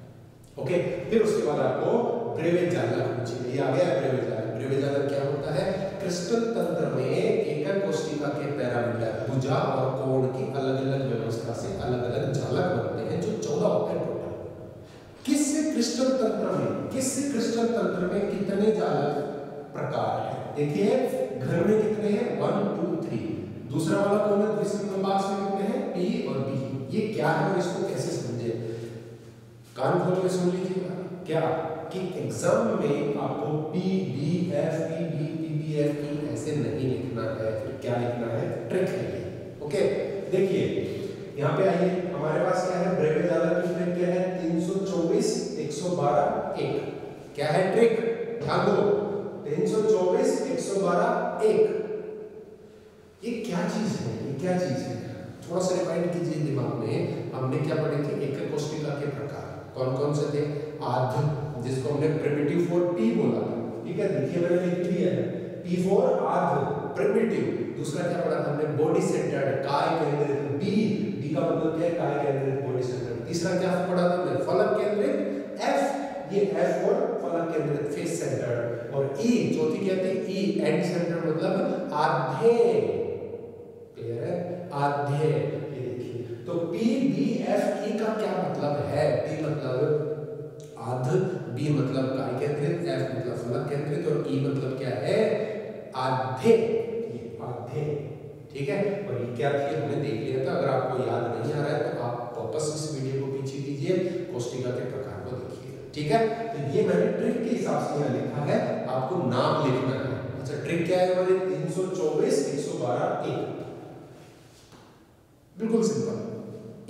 है, ओके। फिर उसके बाद आपको ब्रेविज जालक पूछेगा, ये आ गया ब्रेविज जालक। ब्रेविज जालक क्या होता है, क्रिस्टल तंत्र में एकक कोष्ठिका के पैरामीटर भुजा और कोण की अलग अलग व्यवस्था से अलग अलग जालक बनते हैं, जो चौदह होते हैं टोटल। किस क्रिस्टल तंत्र में, किस क्रिस्टल तंत्र में कितने जालक प्रकार है, देखिए घर में कितने हैं, वन टू थ्री, दूसरा वाला कौन है, द्विसम बॉक्स में कितने हैं, पी और बी। ये क्या है और इसको कैसे समझे, कान खोल के सुन लीजिएगा। क्या कि एग्जाम में आपको P B F P B P B F E ऐसे नहीं लिखना है, फिर क्या लिखना है, ट्रिक है ये, ओके। देखिए यहाँ पे आइए, हमारे पास क्या है, ब्रेविज जालक की ट्रिक क्या है, तीन सौ चौबीस एक सौ बारह एक, क्या है ट्रिक, ध्यान दो, तीन सौ चौबीस एक सौ बारह एक, ये क्या चीज है, ये क्या चीज है, थोड़ा सा रिमाइंड कीजिए दिमाग में। हमने क्या पढ़े थे, एकक कोष्ठिका के प्रकार कौन कौन से थे, आध, जिसको हमने प्रिमिटिव फॉर पी बोला था, ठीक है, देखिए मैंने लिख दिया है, पी फॉर आध प्रिमिटिव। दूसरा क्या पढ़ा था हमने, बॉडी सेंटर्ड, काय केंद्रित, बी, बी का मतलब क्या है, काय केंद्रित बॉडी सेंटर्ड। तीसरा क्या पढ़ा था हमने, फलक केंद्रित, एफ, ये एफ और फलक केंद्रित फेस सेंटर्ड। और ई, चौथी क्या थी, ई एंड सेंटर्ड मतलब आधे, क्लियर है, आधे। ये देखिए तो पी बी एफ ई का क्या मतलब है, पी मतलब आध, बी मतलब काय केंद्रित, एफ मतलब फलक केंद्रित और ई मतलब क्या है, आधे, ये आधे, ठीक है। और ये क्या थी हमने देख लिया था, अगर आपको याद नहीं आ रहा है तो आप वापस इस वीडियो को पीछे कीजिए, कोष्ठिका के प्रकार को देखिए, ठीक है। तो ये मैंने ट्रिक के हिसाब से यहाँ लिखा है, आपको नाम लिखना है। अच्छा ट्रिक क्या है हमारे, तीन सौ चौबीस एक सौ बारह एक, बिल्कुल सिंपल। इन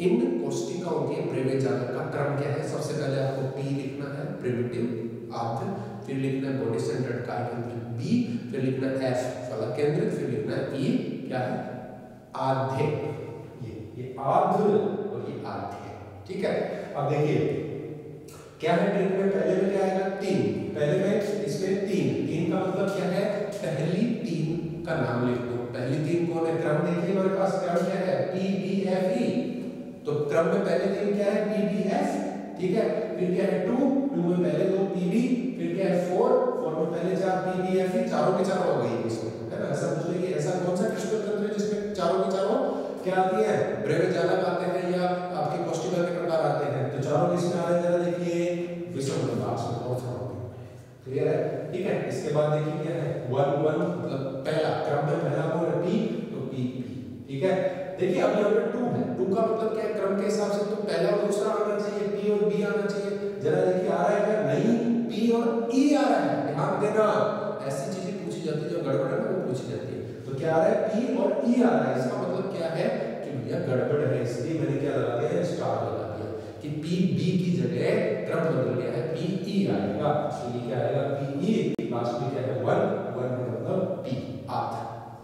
कोष्टिकाओं के ब्रेवे जालक का क्रम क्या है? सबसे पहले आपको पी लिखना है, प्रिमिटिव आर्ध, फिर लिखना है बॉडी सेंटर्ड काय केंद्रित बी, फिर लिखना है एफ फलक केंद्रित, फिर लिखना है ई क्या है? आधे। ये ये आध और ये आधे, ठीक है। अब देखिए क्या है ट्रिक में, पहले में क्या आएगा? तीन, पहले में इसमें तीन, तीन का मतलब क्या है? पहली तीन का नाम लिख दो। पहली तीन कौन है? क्रम देखिए हमारे पास क्रम क्या है? P B F E. तो क्रम में पहले तीन क्या है? पी बी एफ, ठीक है। फिर क्या है? टू, टू में पहले दो पी बी, फिर क्या है? फोर, फोर में पहले चार पी बी एफ ई, चारों के चारों हो गई इसमें, है ना। ऐसा पूछ लेंगे ऐसा कौन सा क्रिस्टल तंत्र है जिसमें चारों के चारों क्या आती है? ब्रेवे जालक आते हैं या आपके कोष्टिका के प्रकार आते हैं। तो चारों किसमें आ रहे हैं? जरा देखिए विषम अनुभाग में और क्लियर है, ठीक है। इसके बाद देखिए क्या है? वन वन मतलब पहला क्रम में पहला कौन है? पी, तो पी पी, ठीक है। देखिए अब यहाँ पे टू है, टू का मतलब क्या है? क्रम के हिसाब से तो पहला और दूसरा आना चाहिए, पी और बी आना चाहिए। जरा देखिए आ रहा है क्या? नहीं, पी और ई आ रहा है। ध्यान देना, ऐसी चीजें पूछी जाती है जो गड़बड़ है ना वो पूछी जाती है। तो क्या आ रहा है? पी और ई आ रहा है। इसका मतलब क्या है कि भैया गड़बड़ है, इसलिए मैंने क्या लगा दिया? स्टार लगा दिया कि पी बी की जगह क्रम बदल गया है, पी ई आएगा। तो ये क्या आएगा? पी ई, लास्ट में क्या है? वन, वन मतलब पी आठ।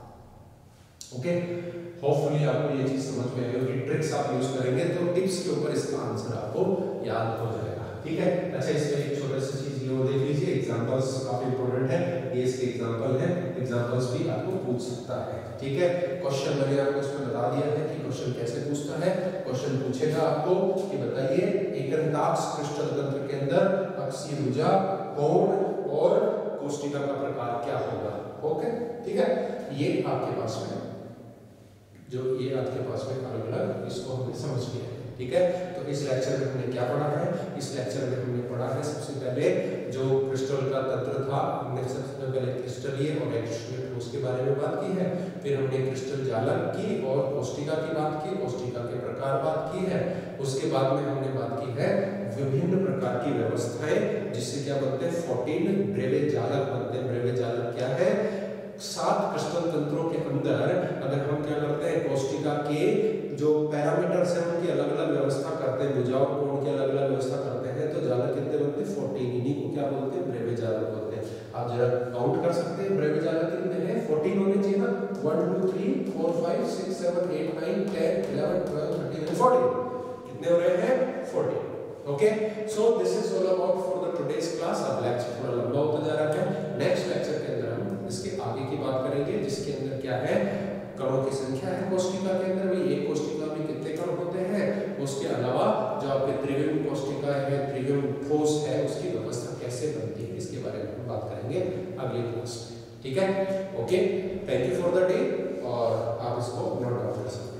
ओके, होपफुली आपको ये चीज समझ में आई होगी। ट्रिक्स आप यूज करेंगे तो टिप्स के ऊपर इसका आंसर आपको याद हो जाएगा, ठीक है। अच्छा, इसमें एक छोटा सी चीज ये और देख लीजिए, एग्जांपल्स काफी इंपॉर्टेंट है। ये इसके एग्जांपल है, एग्जांपल्स भी आपको पूछ सकता है, ठीक है। क्वेश्चन मैंने आपको इसमें बता दिया है कि क्वेश्चन कैसे पूछता है। क्वेश्चन पूछेगा आपको कि बताइए एकंताक्ष क्रिस्टल तंत्र के अंदर अक्षीय भुजा, कोण और कोष्टिका का प्रकार क्या होगा। ओके, ठीक है। ये आपके पास में जो ये आपके पास में अलग अलग इसको हमने समझ लिया, ठीक है। तो इस लेक्चर में हमने क्या पढ़ा है? इस लेक्चर में हमने पढ़ा है सबसे पहले जो क्रिस्टल का तंत्र था, हमने सबसे पहले क्रिस्टलीय और एक्सियल ठोस के बारे में बात की है। फिर हमने क्रिस्टल जालक की और कोष्टिका की बात की, कोष्टिका के प्रकार बात की है। उसके बाद में हमने बात की है विभिन्न प्रकार की व्यवस्थाएं जिससे क्या बनते हैं? फोर्टीन ब्रेवे जालक बनते हैं। ब्रेवे जालक क्या है? सात क्रिस्टल तंत्रों के अंदर अगर हम क्या करते हैं? कोष्टिका के जो पैरामीटर्स हैं उनकी अलग अलग व्यवस्था करते हैं, भुजा और कोण की अलग अलग व्यवस्था करते हैं, तो जालक कितने बनते हैं? फोर्टीन। इन्हीं को क्या बोलते हैं? ब्रेवे जालक बोलते हैं। आप जरा काउंट कर सकते हैं ब्रेवे जालक कितने हैं? फोर्टीन होने चाहिए ना। One two three four five six seven eight nine ten eleven twelve thirteen fourteen. कितने हो रहे हैं? Fourteen. Okay, so this is all about for the today's class. अब लेक्चर थोड़ा लंबा होता जा रहा है। नेक्स्ट लेक्चर के अंदर हम इसके आगे की बात करेंगे जिसके अंदर क्या है? कणों की संख्या है कोष्टिका के अंदर में, एक कोष्टिका में कितने कण होते हैं, उसके अलावा जो आपके त्रिविम कोष्टिका है, त्रिविम ठोस है, उसकी व्यवस्था कैसे बनती है, इसके बारे में हम बात करेंगे अगले क्लास में, ठीक है। Okay, thank you for the day, और आप इसको नोट डाउन कर सकते हैं।